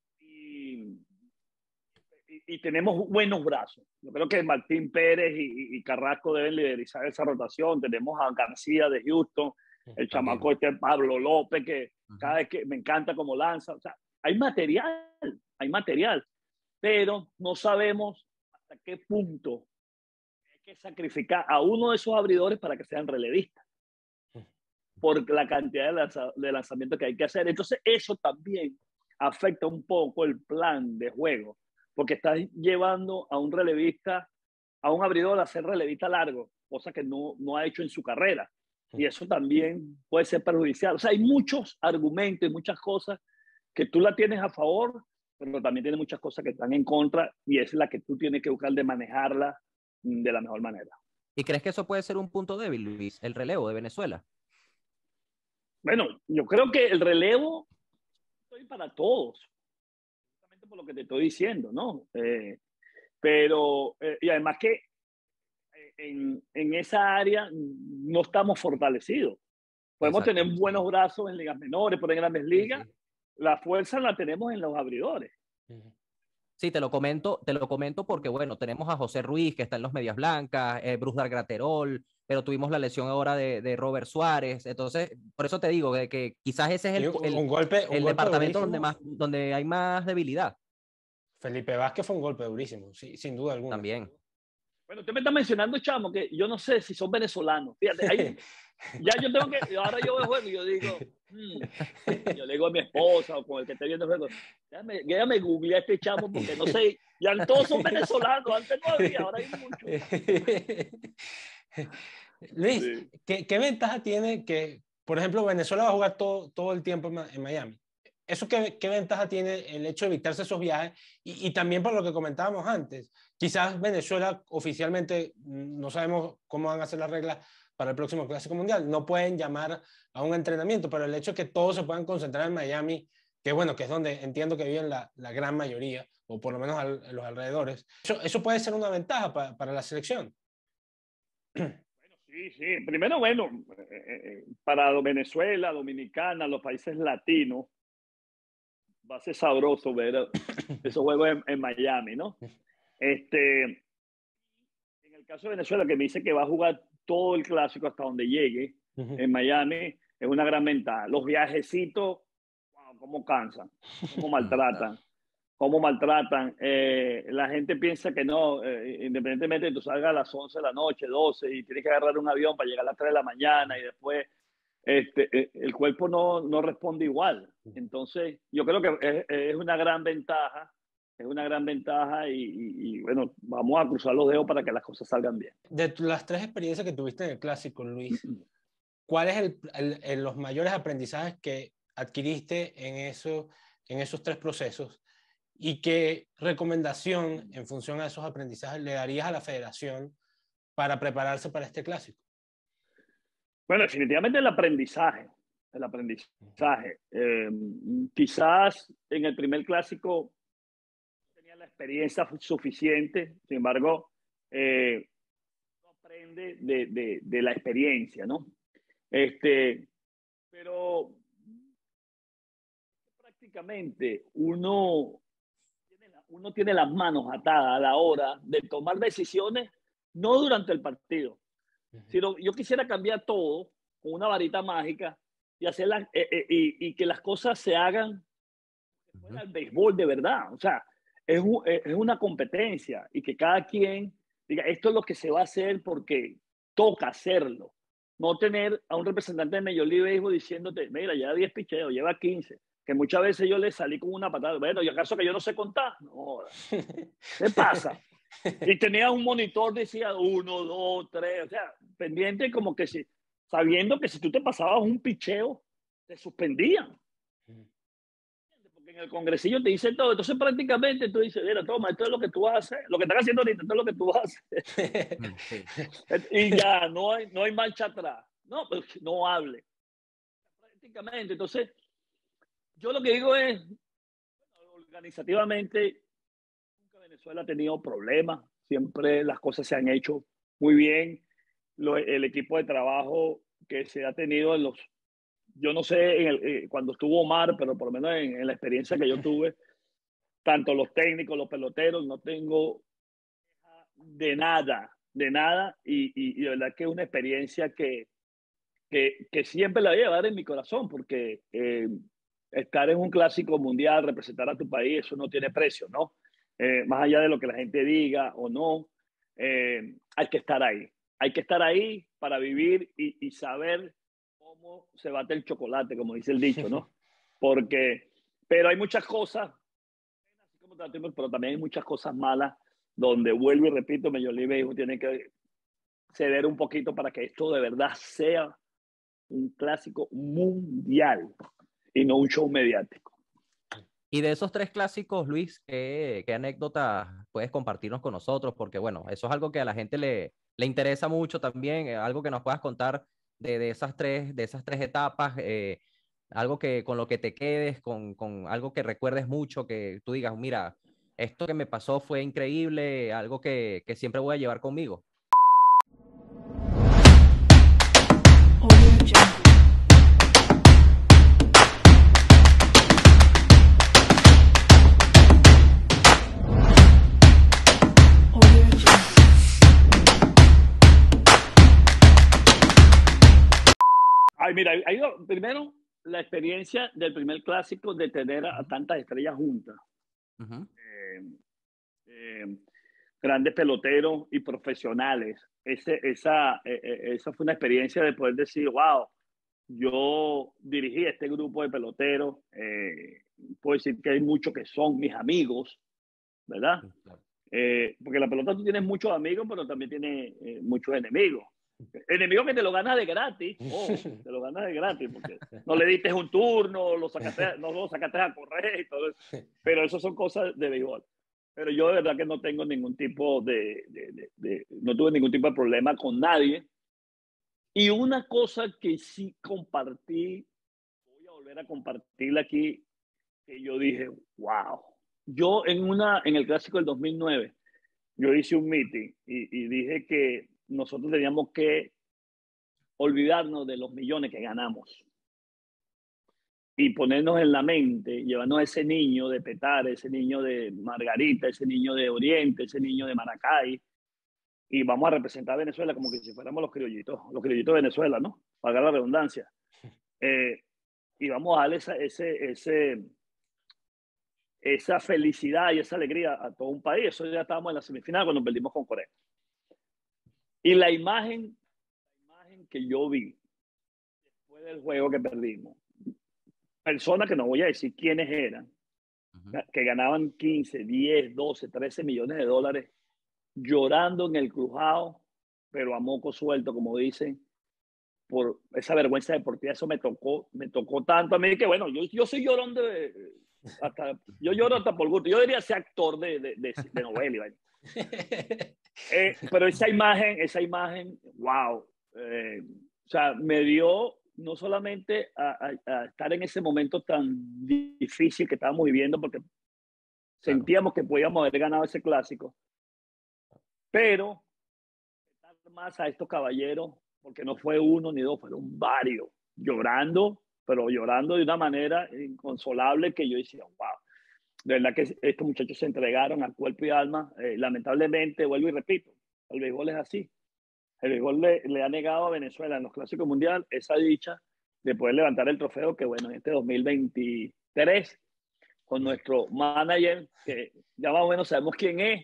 y, y, y tenemos buenos brazos. Yo creo que Martín Pérez y, y Carrasco deben liderizar esa rotación. Tenemos a García de Houston, el chamaco este Pablo López, que uh-huh. cada vez que me encanta cómo lanza. O sea, hay material, hay material. pero no sabemos hasta qué punto hay que sacrificar a uno de esos abridores para que sean relevistas, por la cantidad de, lanza, de lanzamientos que hay que hacer. Entonces eso también afecta un poco el plan de juego, porque estás llevando a un relevista, a un abridor a ser relevista largo, cosa que no, no ha hecho en su carrera. Y eso también puede ser perjudicial. O sea, hay muchos argumentos y muchas cosas que tú la tienes a favor, pero también tiene muchas cosas que están en contra, y es la que tú tienes que buscar de manejarla de la mejor manera. ¿Y crees que eso puede ser un punto débil, Luis, el relevo de Venezuela? Bueno, yo creo que el relevo es para todos, justamente por lo que te estoy diciendo, ¿no? Eh, pero, eh, y además que en, en esa área no estamos fortalecidos. Podemos Exacto, tener buenos brazos en ligas menores, pero en grandes ligas, sí, sí. La fuerza la tenemos en los abridores. Sí, te lo comento, te lo comento porque, bueno, tenemos a José Ruiz, que está en los Medias Blancas, eh, Bruce Dargraterol, pero tuvimos la lesión ahora de, de Robert Suárez. Entonces, por eso te digo que, que quizás ese es el, un, el, un golpe, un el golpe departamento durísimo. donde, más, donde hay más debilidad. Felipe Vázquez fue un golpe durísimo, sí, sin duda alguna. También. Bueno, usted me está mencionando, chamo, que yo no sé si son venezolanos. Fíjate, hay, ya yo tengo que, ahora yo veo el juego y yo digo, hmm, yo le digo a mi esposa o con el que esté viendo el juego, déjame, déjame googlear a este chamo porque no sé, ya todos son venezolanos, antes no había, ahora hay muchos. Luis, Sí. ¿qué, ¿qué ventaja tiene que, por ejemplo, Venezuela va a jugar todo, todo el tiempo en Miami? ¿Eso qué, qué ventaja tiene el hecho de evitarse esos viajes? Y, y también por lo que comentábamos antes, quizás Venezuela oficialmente, no sabemos cómo van a ser las reglas para el próximo Clásico Mundial, no pueden llamar a un entrenamiento, pero el hecho de que todos se puedan concentrar en Miami, que bueno, que es donde entiendo que viven la, la gran mayoría, o por lo menos al, en los alrededores, eso, eso puede ser una ventaja pa, para la selección. Bueno, sí, sí. Primero, bueno, eh, para Venezuela, Dominicana, los países latinos, va a ser sabroso ver esos juegos en, en Miami, ¿no? Este, en el caso de Venezuela, que me dice que va a jugar todo el clásico hasta donde llegue, uh-huh, en Miami, es una gran ventaja. Los viajecitos, wow, cómo cansan, cómo maltratan, cómo maltratan. Eh, la gente piensa que no, eh, independientemente de que tú salgas a las once de la noche, doce, y tienes que agarrar un avión para llegar a las tres de la mañana y después... Este, el cuerpo no, no responde igual. Entonces, yo creo que es, es una gran ventaja, es una gran ventaja y, y, y, bueno, vamos a cruzar los dedos para que las cosas salgan bien. De las tres experiencias que tuviste en el Clásico, Luis, ¿cuáles son el, el, el, los mayores aprendizajes que adquiriste en, eso, en esos tres procesos? ¿Y qué recomendación, en función a esos aprendizajes, le darías a la federación para prepararse para este Clásico? Bueno, definitivamente el aprendizaje, el aprendizaje. Eh, quizás en el primer clásico tenía la experiencia suficiente, sin embargo, eh, uno aprende de, de, de la experiencia, ¿no? Este, pero prácticamente uno tiene, la, uno tiene las manos atadas a la hora de tomar decisiones, no durante el partido. Si lo, yo quisiera cambiar todo con una varita mágica y, hacerla, eh, eh, y, y que las cosas se hagan uh-huh, al béisbol de verdad. O sea, es, un, es una competencia y que cada quien diga, esto es lo que se va a hacer porque toca hacerlo. No tener a un representante de Major League Baseball diciéndote, mira, lleva diez picheos, lleva quince. Que muchas veces yo le salí con una patada. Bueno, ¿y acaso que yo no sé contar? No, ¿qué pasa? Y tenía un monitor, decía uno, dos, tres, o sea, pendiente como que si, sabiendo que si tú te pasabas un picheo, te suspendían. Porque en el congresillo te dicen todo. Entonces prácticamente tú dices, mira, toma, esto es lo que tú vas a hacer. Lo que estás haciendo ahorita, esto es lo que tú vas a hacer. Y ya, no hay, no hay marcha atrás. No, pues no hable. Prácticamente. Entonces, yo lo que digo es, bueno, organizativamente, Venezuela ha tenido problemas, siempre las cosas se han hecho muy bien. Lo, el equipo de trabajo que se ha tenido en los, yo no sé en el, eh, cuando estuvo Omar, pero por lo menos en, en la experiencia que yo tuve, tanto los técnicos, los peloteros, no tengo de nada, de nada, y, y, y de verdad que es una experiencia que, que, que siempre la voy a llevar en mi corazón, porque eh, estar en un clásico mundial, representar a tu país, eso no tiene precio, ¿no? eh, más allá de lo que la gente diga o no, eh, hay que estar ahí. Hay que estar ahí para vivir y, y saber cómo se bate el chocolate, como dice el dicho, ¿no? Porque, pero hay muchas cosas, así como tratamos, pero también hay muchas cosas malas, donde vuelvo y repito, Major League Baseball tiene que ceder un poquito para que esto de verdad sea un clásico mundial y no un show mediático. Y de esos tres clásicos, Luis, ¿qué, qué anécdotas puedes compartirnos con nosotros? Porque, bueno, eso es algo que a la gente le, le interesa mucho también, eh, algo que nos puedas contar de, de, esas, tres, de esas tres etapas, eh, algo que con lo que te quedes, con, con algo que recuerdes mucho, que tú digas, mira, esto que me pasó fue increíble, algo que, que siempre voy a llevar conmigo. Ay, mira, hay, hay, primero la experiencia del primer clásico de tener a, a tantas estrellas juntas. Uh-huh. eh, eh, grandes peloteros y profesionales. Ese, esa, eh, esa fue una experiencia de poder decir, wow, yo dirigí este grupo de peloteros. Eh, puedo decir que hay muchos que son mis amigos, ¿verdad? Uh-huh. Eh, porque la pelota tú tienes muchos amigos, pero también tienes eh, muchos enemigos. Enemigo que te lo ganas de gratis, oh, te lo ganas de gratis, porque no le diste un turno, lo sacaste, no lo sacaste a correr y todo eso. Pero eso son cosas de béisbol. Pero yo de verdad que no tengo ningún tipo de, de, de, de, no tuve ningún tipo de problema con nadie. Y una cosa que sí compartí, voy a volver a compartirla aquí, que yo dije, wow. Yo en, una, en el Clásico del dos mil nueve, yo hice un meeting y, y dije que nosotros teníamos que olvidarnos de los millones que ganamos y ponernos en la mente, llevarnos a ese niño de Petare, ese niño de Margarita, ese niño de Oriente, ese niño de Maracay, y vamos a representar a Venezuela como que si fuéramos los criollitos, los criollitos de Venezuela, ¿no? Pagar la redundancia. Eh, y vamos a darle esa, ese, ese, esa felicidad y esa alegría a todo un país. Eso ya estábamos en la semifinal cuando perdimos con Corea. Y la imagen, la imagen que yo vi después del juego que perdimos, personas que no voy a decir quiénes eran, uh-huh. que ganaban quince, diez, doce, trece millones de dólares, llorando en el crujado, pero a moco suelto, como dicen, por esa vergüenza deportiva. Eso me tocó, me tocó tanto a mí que, bueno, yo, yo soy llorón de, hasta, yo lloro hasta por gusto. Yo debería ser actor de, de, de, de novela. Eh, pero esa imagen, esa imagen, wow, eh, o sea, me dio no solamente a, a, a estar en ese momento tan difícil que estábamos viviendo, porque claro, sentíamos que podíamos haber ganado ese clásico, pero más a estos caballeros, porque no fue uno ni dos, fueron varios, llorando, pero llorando de una manera inconsolable que yo decía, wow. De verdad que estos muchachos se entregaron a cuerpo y alma. Eh, lamentablemente, vuelvo y repito, el béisbol es así. El béisbol le, le ha negado a Venezuela en los clásicos mundiales esa dicha de poder levantar el trofeo que, bueno, en este dos mil veintitrés, con nuestro manager, que ya más o menos sabemos quién es.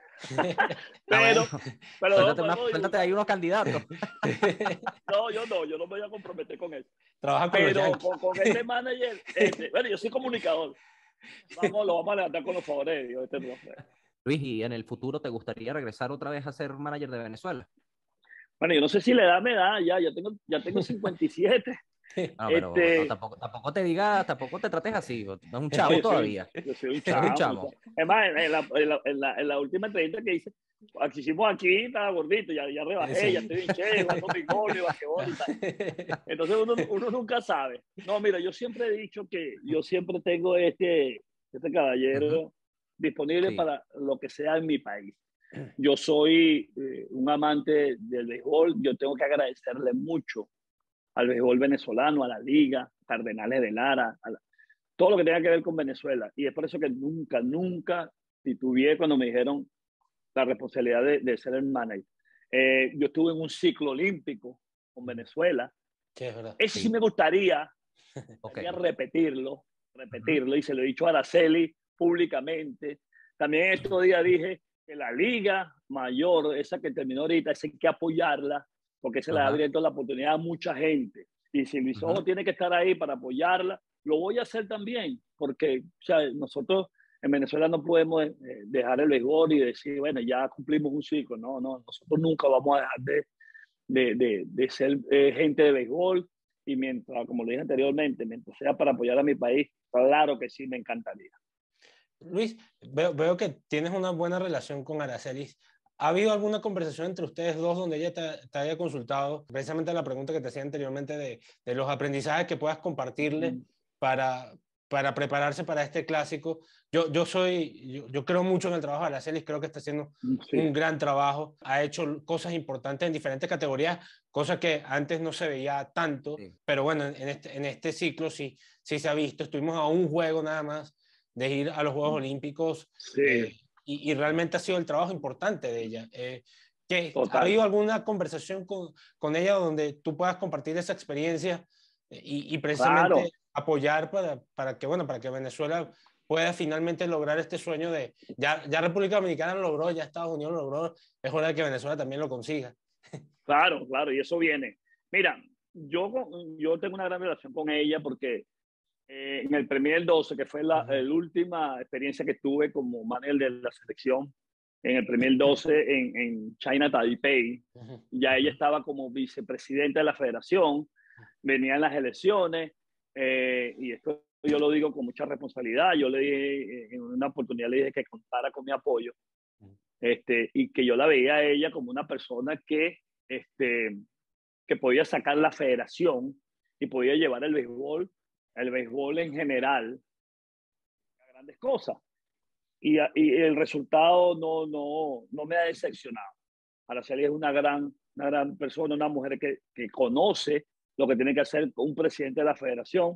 pero, pero suéltate, no, una, suéltate ahí unos candidatos. No, yo no, yo no me voy a comprometer con eso. Trabajan con pero los con, con este manager, este, bueno, yo soy comunicador. Vamos, lo vamos a levantar con los favores de Dios. Este trofeo. Luis, ¿y en el futuro te gustaría regresar otra vez a ser manager de Venezuela? Bueno, yo no sé si la edad me da, ya, ya tengo, ya tengo cincuenta y siete. No, pero este... no, tampoco, tampoco te digas, tampoco te trates así, no es un chavo todavía. Yo soy un chavo. Un chavo. Es más, en la, en, la, en, la, en la última entrevista que hice, hicimos aquí, estaba gordito, ya, ya rebajé, ya estoy hinché, jugando ping-pong y basquetbol y tal. Entonces uno, uno nunca sabe. No, mira, yo siempre he dicho que yo siempre tengo este, este caballero uh-huh. disponible sí. para lo que sea en mi país. Yo soy eh, un amante del béisbol, yo tengo que agradecerle mucho al béisbol venezolano, a la Liga, Cardenales de Lara, a la, todo lo que tenga que ver con Venezuela. Y es por eso que nunca, nunca titubeé cuando me dijeron la responsabilidad de, de ser el manager. Eh, yo estuve en un ciclo olímpico con Venezuela. Sí, es verdad. Eso sí, sí me gustaría, okay. repetirlo, repetirlo, uh-huh. y se lo he dicho a Araceli públicamente. También estos días dije que la liga mayor, esa que terminó ahorita, esa hay que apoyarla, porque se le ha abierto la oportunidad a mucha gente. Y si Luis Ojo tiene que estar ahí para apoyarla, lo voy a hacer también, porque o sea, nosotros en Venezuela no podemos eh, dejar el béisbol y decir, bueno, ya cumplimos un ciclo. No, no, nosotros nunca vamos a dejar de, de, de, de ser eh, gente de béisbol. Y mientras, como lo dije anteriormente, mientras sea para apoyar a mi país, claro que sí, me encantaría. Luis, veo, veo que tienes una buena relación con Aracelis. ¿Ha habido alguna conversación entre ustedes dos donde ella te, te haya consultado precisamente la pregunta que te hacía anteriormente de, de los aprendizajes que puedas compartirle mm. para, para prepararse para este clásico? Yo, yo, soy, yo, yo creo mucho en el trabajo de Aracelis, creo que está haciendo sí. un gran trabajo, ha hecho cosas importantes en diferentes categorías, cosas que antes no se veía tanto, sí. pero bueno, en este, en este ciclo sí, sí se ha visto. Estuvimos a un juego nada más de ir a los Juegos Olímpicos sí. eh, y, y realmente ha sido el trabajo importante de ella. Eh, ¿qué, ¿Ha habido alguna conversación con, con ella donde tú puedas compartir esa experiencia y, y precisamente claro. apoyar para, para, que, bueno, para que Venezuela pueda finalmente lograr este sueño de, ya, ya República Dominicana lo logró, ya Estados Unidos lo logró, es hora de que Venezuela también lo consiga? Claro, claro, y eso viene. Mira, yo, yo tengo una gran relación con ella porque Eh, en el Premier doce, que fue la, la última experiencia que tuve como manager de la selección, en el Premier doce en, en China Taipei, ya ella estaba como vicepresidenta de la federación, venían las elecciones, eh, y esto yo lo digo con mucha responsabilidad. Yo le dije, en una oportunidad le dije que contara con mi apoyo, este, y que yo la veía a ella como una persona que, este, que podía sacar la federación y podía llevar el béisbol el béisbol en general a grandes cosas, y, y el resultado no, no, no me ha decepcionado. Araceli es una gran, una gran persona, una mujer que, que conoce lo que tiene que hacer un presidente de la federación,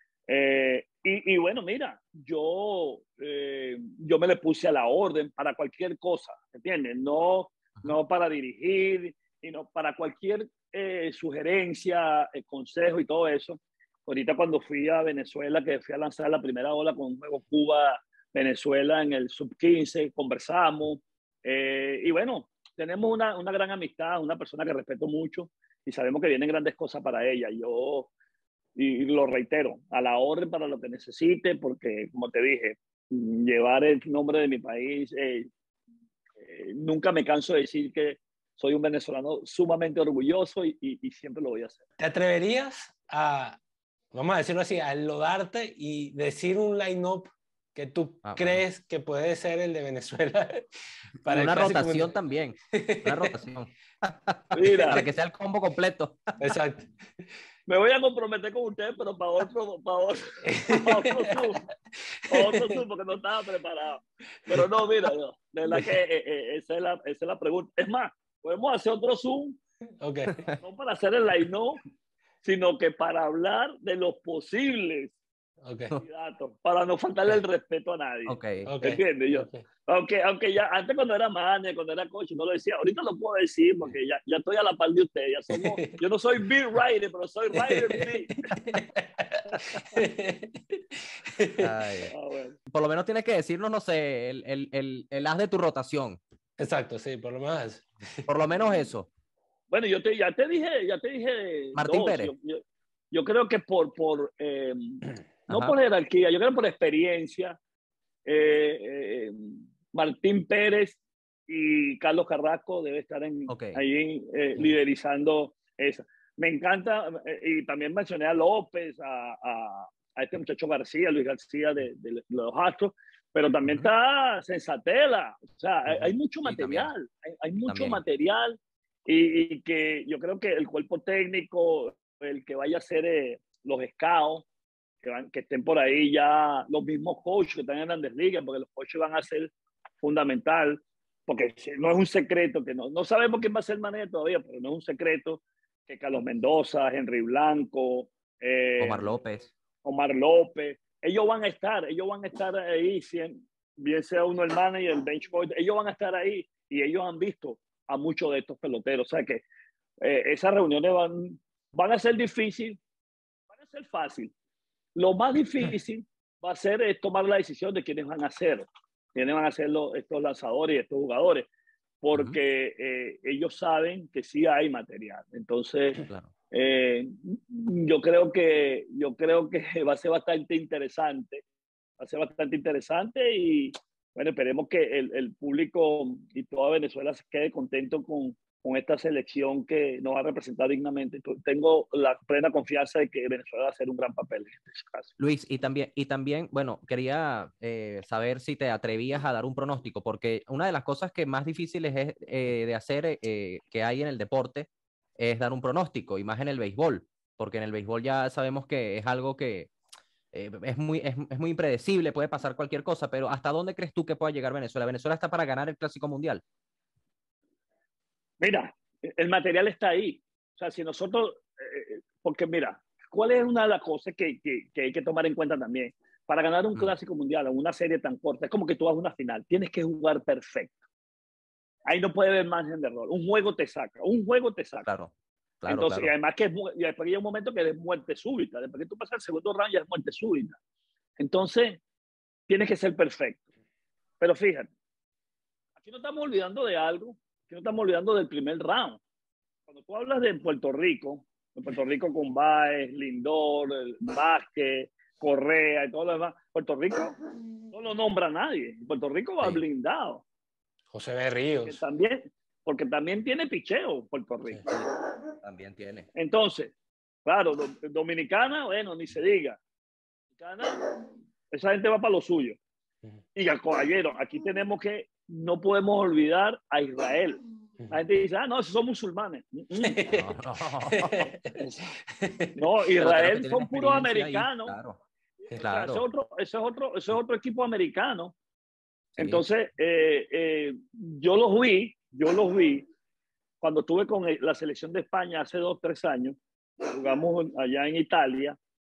eh, y, y bueno, mira, yo, eh, yo me le puse a la orden para cualquier cosa, ¿entiendes? No, no para dirigir, sino para cualquier eh, sugerencia, eh, consejo y todo eso. Ahorita cuando fui a Venezuela, que fui a lanzar la primera ola con un juego Cuba-Venezuela en el sub quince, conversamos. Eh, y bueno, tenemos una, una gran amistad, una persona que respeto mucho y sabemos que vienen grandes cosas para ella. Yo, y, y lo reitero, a la orden para lo que necesite, porque como te dije, llevar el nombre de mi país, eh, eh, nunca me canso de decir que soy un venezolano sumamente orgulloso y, y, y siempre lo voy a hacer. ¿Te atreverías a, vamos a decirlo así, a enlodarte y decir un line-up que tú ah, crees bueno. que puede ser el de Venezuela? Para una rotación mundial. También. Una rotación. Mira, para que sea el combo completo. Exacto. Me voy a comprometer con ustedes, pero para otro, para otro, para otro Zoom. Para otro Zoom, porque no estaba preparado. Pero no, mira, no, de verdad que eh, eh, esa, es la, esa es la pregunta. Es más, podemos hacer otro Zoom. Okay. No para hacer el line-up, sino que para hablar de los posibles okay. candidatos, para no faltarle el respeto a nadie. Okay. Okay. ¿Entiendes? Yo, okay. aunque, aunque ya antes cuando era manager, cuando era coach, no lo decía. Ahorita lo puedo decir porque ya, ya estoy a la par de ustedes. Ya somos, yo no soy beat writer, pero soy writer beat. Ay, ah, bueno. Por lo menos tienes que decirnos, no sé, el, el, el, el as de tu rotación. Exacto, sí, por lo menos. Por lo menos eso. Bueno, yo te, ya te dije, ya te dije. Martín dos. Pérez. Yo, yo, yo creo que por, por eh, no por jerarquía, yo creo por experiencia, eh, eh, Martín Pérez y Carlos Carrasco debe estar en, okay. ahí eh, liderizando esa. Me encanta, eh, y también mencioné a López, a, a, a este muchacho García, Luis García de, de, de los Astros, pero también uh-huh. está Sensatela. O sea, uh-huh. hay, hay mucho material, hay, hay mucho también. material. Y, y que yo creo que el cuerpo técnico, el que vaya a hacer eh, los scouts, que, van, que estén por ahí ya los mismos coaches que están en Grandes Ligas, porque los coaches van a ser fundamental, porque no es un secreto, que no, no sabemos quién va a ser el manager todavía, pero no es un secreto que Carlos Mendoza, Henry Blanco, eh, Omar López. Omar López, ellos van a estar, ellos van a estar ahí, bien sea uno el manager, el bench boy, ellos van a estar ahí y ellos han visto a muchos de estos peloteros. O sea que eh, esas reuniones van, van a ser difíciles, van a ser fácil. Lo más difícil va a ser es tomar la decisión de quiénes van a ser. quiénes van a ser los, estos lanzadores y estos jugadores, porque uh-huh. eh, ellos saben que sí hay material. Entonces, claro. eh, yo creo que yo creo que va a ser bastante interesante, va a ser bastante interesante y bueno, esperemos que el, el público y toda Venezuela se quede contento con, con esta selección que nos va a representar dignamente. Tengo la plena confianza de que Venezuela va a hacer un gran papel en este caso. Luis, y también, y también bueno, quería eh, saber si te atrevías a dar un pronóstico, porque una de las cosas que más difíciles es, eh, de hacer eh, que hay en el deporte es dar un pronóstico, y más en el béisbol, porque en el béisbol ya sabemos que es algo que eh, es, muy, es, es muy impredecible, puede pasar cualquier cosa, pero ¿hasta dónde crees tú que pueda llegar Venezuela? ¿Venezuela está para ganar el Clásico Mundial? Mira, el material está ahí. O sea, si nosotros, eh, porque mira, ¿cuál es una de las cosas que, que, que hay que tomar en cuenta también? Para ganar un mm. Clásico Mundial o una serie tan corta, es como que tú vas a una final, tienes que jugar perfecto. Ahí no puede haber margen de error. Un juego te saca, un juego te saca. Claro, claro. Entonces, claro. Y además que es, y después hay un momento que es muerte súbita. Después que tú pasas el segundo round ya es muerte súbita. Entonces, tienes que ser perfecto. Pero fíjate, aquí no estamos olvidando de algo, aquí no estamos olvidando del primer round. Cuando tú hablas de Puerto Rico, de Puerto Rico con Báez, Lindor, Vázquez, Correa y todo lo demás, Puerto Rico no lo nombra nadie. Puerto Rico va sí. blindado. José Berríos. Porque también, porque también tiene picheo Puerto Rico. Sí, sí. También tiene. Entonces, claro, do, Dominicana, bueno, ni se diga. Dominicana, esa gente va para lo suyo. Uh-huh. Y al caballero, aquí tenemos que, no podemos olvidar a Israel. La gente dice, ah, no, esos son musulmanes. No, no. no Israel son puros americanos. Ahí, claro. Claro. Ese, es otro, ese, es otro, ese es otro equipo americano. Sí. Entonces, eh, eh, yo los vi, yo los vi cuando estuve con la selección de España hace dos, tres años. Jugamos allá en Italia.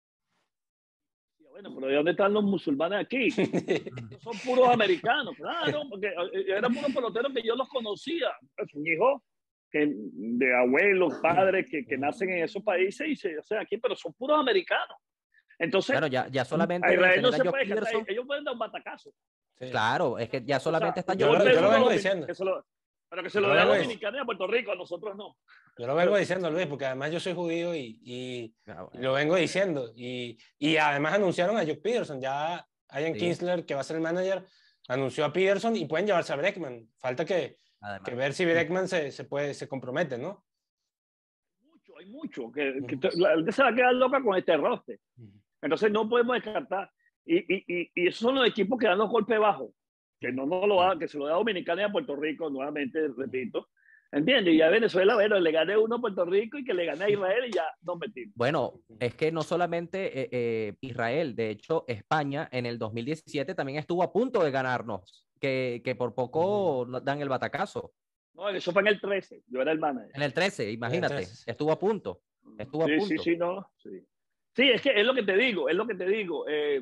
Bueno, pero ¿de dónde están los musulmanes aquí? Son puros americanos, claro, porque eran puros peloteros que yo los conocía. Es un hijo que, de abuelos, padres que, que nacen en esos países y se hacen aquí, pero son puros americanos. Entonces, claro, ya, ya solamente a Israel no se puede cantar, ellos pueden dar un batacazo. Sí. Claro, es que ya solamente o sea, está yo, yo, yo lo vengo diciendo. Que se lo, pero que se lo dé a Dominicana y a Puerto Rico, a nosotros no. Yo lo vengo diciendo, Luis, porque además yo soy judío y, y, ah, bueno. y lo vengo diciendo. Y, y además anunciaron a Jock Peterson, ya Ian sí. Kinsler, que va a ser el manager, anunció a Peterson y pueden llevarse a Bregman. Falta que, que ver si Bregman se, se, puede, se compromete, ¿no? Hay mucho, hay mucho. Que, uh-huh. que la gente se va a quedar loca con este roster. Uh-huh. Entonces no podemos descartar. Y, y, y, y esos son los equipos que dan los golpes bajos. Que no, no lo da, que se lo da a Dominicana y a Puerto Rico, nuevamente, repito. ¿Entiendes? Y a Venezuela, bueno, le gané uno a Puerto Rico y que le gané a Israel y ya nos metimos. Bueno, es que no solamente eh, eh, Israel, de hecho, España en el dos mil diecisiete también estuvo a punto de ganarnos, que, que por poco nos dan el batacazo. No, eso fue en el trece, yo era el manager. En el trece, imagínate, el trece. Estuvo a punto. Estuvo sí, a punto. Sí, sí, no. Sí. sí, es que es lo que te digo, es lo que te digo. Eh,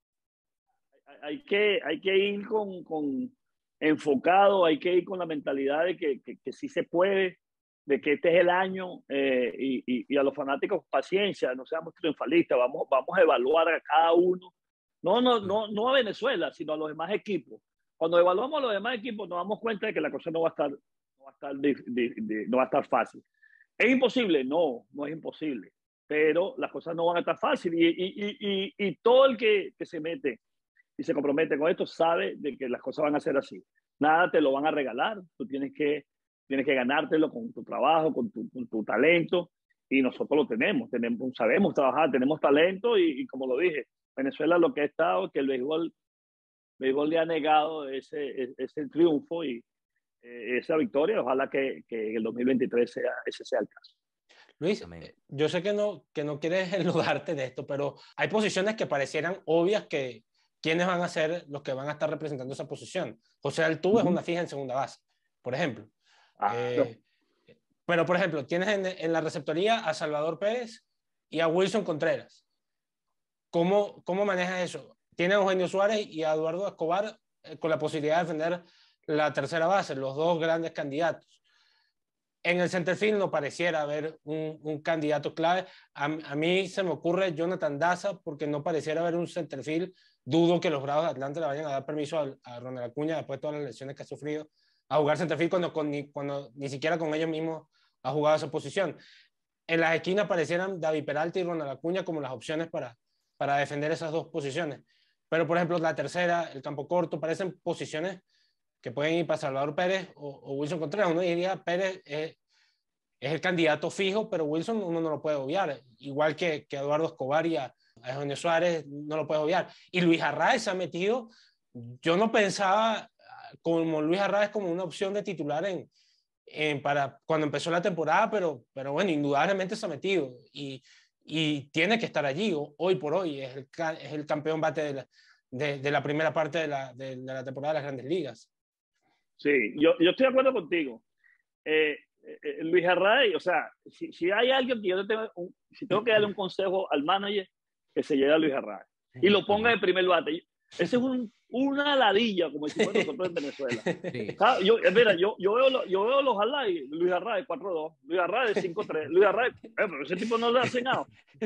hay, que, hay que ir con... con enfocado, hay que ir con la mentalidad de que, que, que sí se puede, de que este es el año eh, y, y, y a los fanáticos paciencia, no seamos triunfalistas, vamos, vamos a evaluar a cada uno, no, no, no, no a Venezuela, sino a los demás equipos. Cuando evaluamos a los demás equipos nos damos cuenta de que la cosa no va a estar, no va a estar, de, de, de, no va a estar fácil. ¿Es imposible? No, no es imposible, pero las cosas no van a estar fáciles y, y, y, y, y todo el que, que se mete y se compromete con esto sabe de que las cosas van a ser así. Nada te lo van a regalar, tú tienes que, tienes que ganártelo con tu trabajo, con tu, con tu talento, y nosotros lo tenemos, tenemos sabemos trabajar, tenemos talento, y, y como lo dije, Venezuela lo que ha estado es que el béisbol, el béisbol le ha negado ese, ese triunfo y eh, esa victoria, ojalá que, que en el dos mil veintitrés sea, ese sea el caso. Luis, yo sé que no, que no quieres enlodarte de esto, pero hay posiciones que parecieran obvias que ¿quiénes van a ser los que van a estar representando esa posición? José Altuve uh-huh. es una fija en segunda base, por ejemplo. Ah, eh, no. Pero, por ejemplo, tienes en, en la receptoría a Salvador Pérez y a Wilson Contreras. ¿Cómo, cómo manejas eso? Tiene a Eugenio Suárez y a Eduardo Escobar eh, con la posibilidad de defender la tercera base, los dos grandes candidatos. En el centerfield no pareciera haber un, un candidato clave. A, a mí se me ocurre Jonathan Daza porque no pareciera haber un centerfield dudo que los Bravos de Atlanta le vayan a dar permiso a, a Ronald Acuña, después de todas las lesiones que ha sufrido, a jugar centerfield cuando, con, ni, cuando ni siquiera con ellos mismos ha jugado esa posición. En las esquinas aparecieran David Peralta y Ronald Acuña como las opciones para, para defender esas dos posiciones. Pero, por ejemplo, la tercera, el campo corto, parecen posiciones que pueden ir para Salvador Pérez o, o Wilson Contreras. Uno diría Pérez es, es el candidato fijo, pero Wilson uno no lo puede obviar. Igual que, que Eduardo Escobar y a, a Eugenio Suárez no lo puede obviar. Y Luis Arraez se ha metido. Yo no pensaba como Luis Arraez como una opción de titular en, en para cuando empezó la temporada, pero, pero bueno, indudablemente se ha metido y, y tiene que estar allí. Hoy por hoy es el, es el campeón bate de la, de, de la primera parte de la, de, de la temporada de las Grandes Ligas. Sí, yo, yo estoy de acuerdo contigo. Eh, eh, Luis Arraez, o sea, si, si hay alguien que yo tengo, un, si tengo que darle un consejo al manager, que se lleve a Luis Arraez y lo ponga de primer bate. Ese es un, una ladilla, como decimos nosotros en Venezuela. Sí. Yo, mira, yo, yo, veo, yo veo los Arraez, Luis Arraez cuatro dos, Luis Arraez cinco tres, Luis Arraez, eh, pero ese tipo no le hace nada.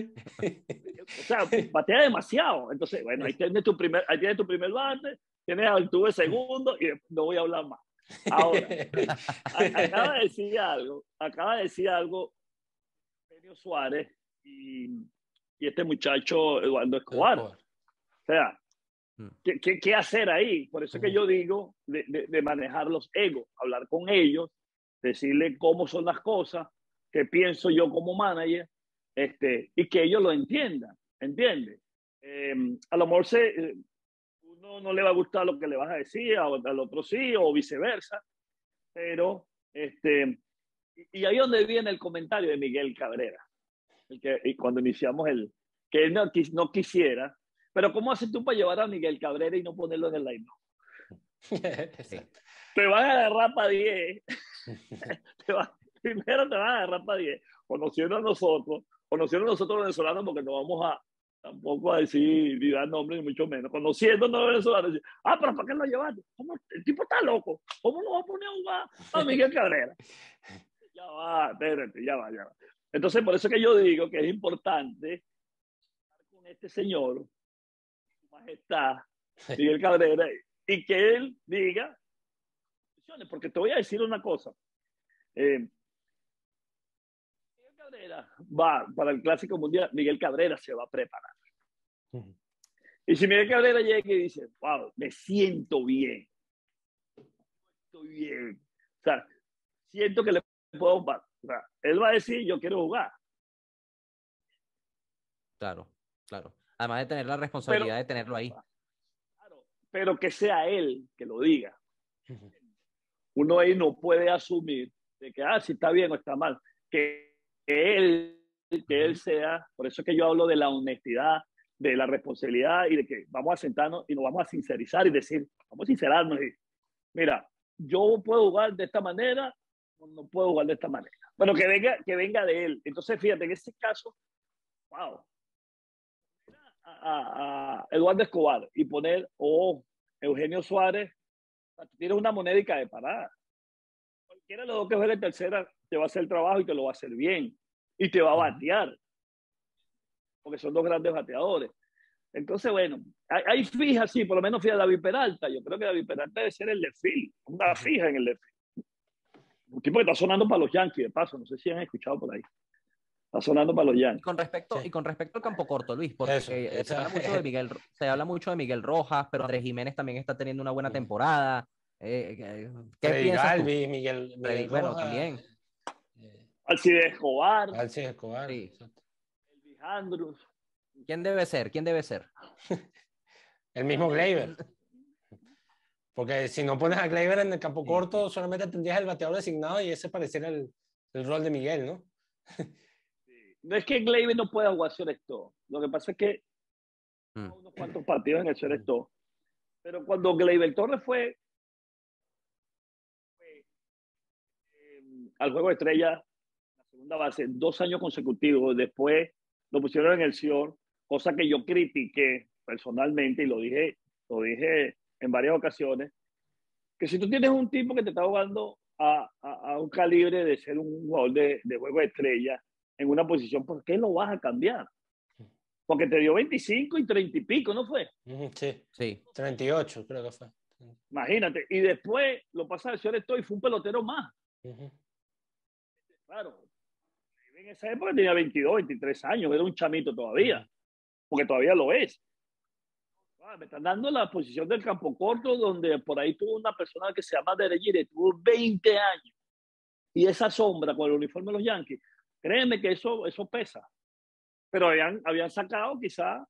O sea, batea demasiado. Entonces, bueno, ahí tienes tu primer, ahí tienes tu primer bate, tienes a Altuve segundo y no voy a hablar más. Ahora, acaba de decir algo, acaba de decir algo Eugenio Suárez y, y este muchacho Eduardo Escobar. O sea, ¿qué, qué, qué hacer ahí? Por eso es que yo digo de, de, de manejar los egos, hablar con ellos, decirle cómo son las cosas, qué pienso yo como manager, este, y que ellos lo entiendan, ¿entiendes? Eh, a lo mejor se... uno no le va a gustar lo que le vas a decir, al otro sí, o viceversa, pero este, y ahí es donde viene el comentario de Miguel Cabrera, el que, y cuando iniciamos el, que él no, no quisiera, pero ¿cómo haces tú para llevar a Miguel Cabrera y no ponerlo en el line-up? Te van a agarrar para diez, primero te van a agarrar para diez, conociendo a nosotros, conociendo a nosotros los venezolanos, porque no vamos a tampoco a decir ni dar nombre ni mucho menos, conociendo a los venezolanos, ah, pero ¿para qué lo llevaste? ¿Cómo? El tipo está loco, ¿cómo no va a poner a jugar a Miguel Cabrera? Ya va, espérate, ya va, ya va. Entonces, por eso que yo digo que es importante estar con este señor, su majestad, Miguel Cabrera, y que él diga, porque te voy a decir una cosa, eh, Miguel Cabrera va para el Clásico Mundial, Miguel Cabrera se va a preparar. Uh-huh. Y si Miguel Cabrera llega y dice, wow, me siento bien, estoy bien, o sea, siento que le puedo jugar, o sea, él va a decir, yo quiero jugar. Claro, claro. Además de tener la responsabilidad pero, de tenerlo ahí. Claro, pero que sea él que lo diga. Uh-huh. Uno ahí no puede asumir de que, ah, si está bien o está mal, que, que él que él sea, por eso es que yo hablo de la honestidad, de la responsabilidad y de que vamos a sentarnos y nos vamos a sincerizar y decir, vamos a sincerarnos y, mira, yo puedo jugar de esta manera o no puedo jugar de esta manera. Bueno, que venga, que venga de él. Entonces, fíjate, en este caso, wow, a, a, a Eduardo Escobar y poner, oh, Eugenio Suárez, tienes una monedica de parada. Cualquiera de los dos que juegue en tercera te va a hacer el trabajo y te lo va a hacer bien. Y te va a batear. Porque son dos grandes bateadores. Entonces, bueno, hay fija, sí, por lo menos fija David Peralta. Yo creo que David Peralta debe ser el left field, una fija en el left field. Un tipo que está sonando para los Yankees, de paso. No sé si han escuchado por ahí. Está sonando para los Yankees. Con respecto, sí. Y con respecto al campo corto, Luis, porque eso, eso. Se, habla mucho de Miguel, se habla mucho de Miguel Rojas, pero Andrés Jiménez también está teniendo una buena temporada. Eh, ¿Qué Freddy piensas Galvis, tú? Miguel, Miguel Freddy, bueno, también. Alcides Escobar. Alcides Escobar. Sí. Elvis Andrus. ¿Quién debe ser? ¿Quién debe ser? El mismo Gleyber. Porque si no pones a Gleyber en el campo corto, solamente tendrías el bateador designado y ese pareciera el, el rol de Miguel, ¿no? No es que Gleyber no pueda jugar Shortstop. Lo que pasa es que mm. unos cuantos partidos en el Shortstop. Pero cuando Gleyber Torres fue, fue eh, al Juego de Estrella, la segunda base, dos años consecutivos, después lo pusieron en el S I O R, cosa que yo critiqué personalmente y lo dije, lo dije en varias ocasiones, que si tú tienes un tipo que te está jugando a, a, a un calibre de ser un jugador de, de Juego de Estrella, en una posición, ¿por qué lo vas a cambiar? porque te dio veinticinco y treinta y pico, ¿no fue? Sí, Sí. treinta y ocho creo que fue. Imagínate. Y después lo pasa al señor Estoy, fue un pelotero más. Uh-huh. Claro. En esa época tenía veintidós, veintitrés años, era un chamito todavía, uh-huh. porque todavía lo es. Ah, me están dando la posición del campo corto, donde por ahí tuvo una persona que se llama Derejire, tuvo veinte años. Y esa sombra con el uniforme de los Yankees, créeme que eso, eso pesa. Pero habían, habían sacado quizá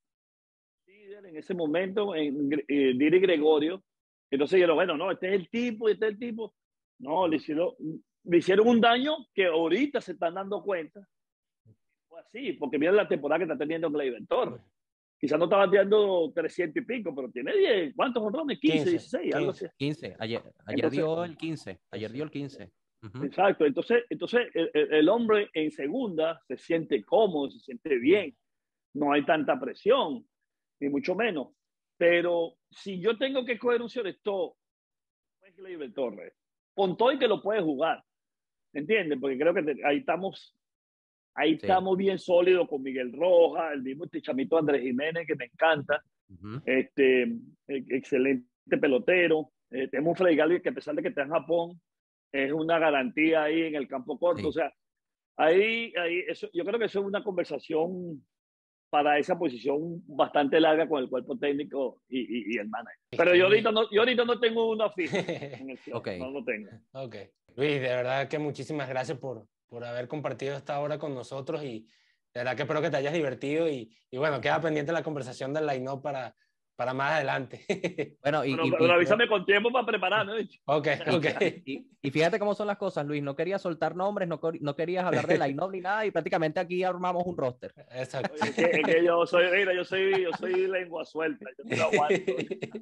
en ese momento en eh, Diri Gregorio. Entonces dijeron, bueno, no, este es el tipo, este es el tipo. No, le hicieron, le hicieron un daño que ahorita se están dando cuenta. Fue así, porque mira la temporada que está teniendo Gleyber Torres. Quizás no está bateando trescientos y pico, pero tiene diez. ¿Cuántos honrones? quince, dieciséis, algo así. quince. Ayer, ayer entonces, dio el quince. Ayer dio el quince. Uh-huh. Exacto. Entonces, entonces el, el hombre en segunda se siente cómodo, se siente bien. No hay tanta presión, ni mucho menos. Pero si yo tengo que coger un shortstop, es Gleyber Torres. Con todo y que lo puede jugar. ¿Entiendes? Porque creo que te, ahí estamos... Ahí sí. Estamos bien sólidos con Miguel Rojas, el mismo este chamito Andrés Jiménez, que me encanta. Uh-huh. este, excelente pelotero. Eh, tenemos un Freddy Galvis que, a pesar de que está en Japón, es una garantía ahí en el campo corto. Sí. O sea, ahí, ahí eso, yo creo que eso es una conversación para esa posición bastante larga con el cuerpo técnico y, y, y el manager. Pero yo ahorita no, yo ahorita no tengo una fija en el club. Okay. No lo tengo. Ok. Luis, de verdad que muchísimas gracias por... por haber compartido esta hora con nosotros y de verdad que espero que te hayas divertido y, y bueno, queda pendiente la conversación del line-up para, para más adelante. Bueno, y, pero, y, pero y, avísame con tiempo para prepararme. Ok, ok. Y, y fíjate cómo son las cosas, Luis, no querías soltar nombres, no, no querías hablar de line-up ni nada y prácticamente aquí armamos un roster. Exacto. Oye, es, que, es que yo soy, mira, yo soy, yo soy lengua suelta, yo te lo aguanto.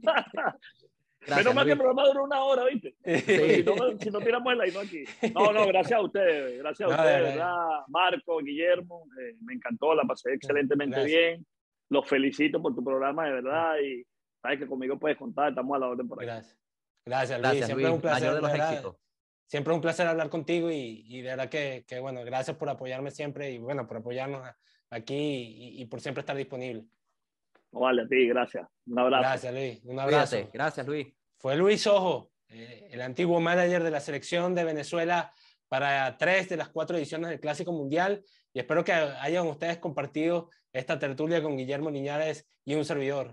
Gracias, menos mal que el programa duró una hora, ¿viste? Sí. Si, no, si no tiramos el line aquí. No, no, gracias a ustedes, gracias a no, ustedes, ¿verdad? Marco, Guillermo, eh, me encantó, la pasé excelentemente gracias. Bien. Los felicito por tu programa, de verdad, y sabes que conmigo puedes contar, estamos a la orden por ahí. Gracias. Gracias, Luis. Gracias, siempre Luis. es un placer. Mayor de los verdad, éxitos. Siempre es un placer hablar contigo y, y de verdad que, que, bueno, gracias por apoyarme siempre y, bueno, por apoyarnos aquí y, y por siempre estar disponible. No, vale, a ti, gracias. Un abrazo. Gracias, Luis. Un abrazo. Cuídate. Gracias, Luis. Fue Luis Ojo, eh, el antiguo manager de la selección de Venezuela para tres de las cuatro ediciones del Clásico Mundial y espero que hayan ustedes compartido esta tertulia con Guillermo Liñares y un servidor.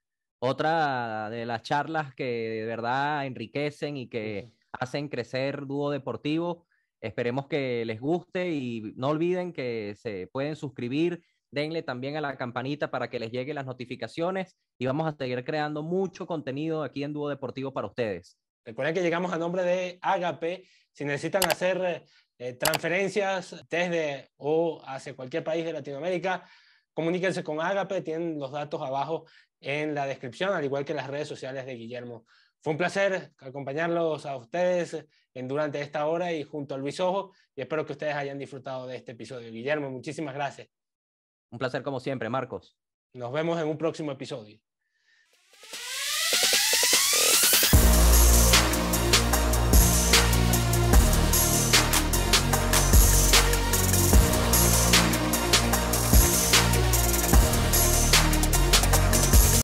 Otra de las charlas que de verdad enriquecen y que uh-huh. hacen crecer Dúo Deportivo. Esperemos que les guste y no olviden que se pueden suscribir. Denle también a la campanita para que les lleguen las notificaciones y vamos a seguir creando mucho contenido aquí en Dúo Deportivo para ustedes. Recuerden que llegamos a nombre de Agape. Si necesitan hacer eh, transferencias desde o hacia cualquier país de Latinoamérica, comuníquense con Agape. Tienen los datos abajo en la descripción, al igual que las redes sociales de Guillermo. Fue un placer acompañarlos a ustedes en, durante esta hora y junto a Luis Ojo y espero que ustedes hayan disfrutado de este episodio. Guillermo, muchísimas gracias. Un placer como siempre, Marcos. Nos vemos en un próximo episodio.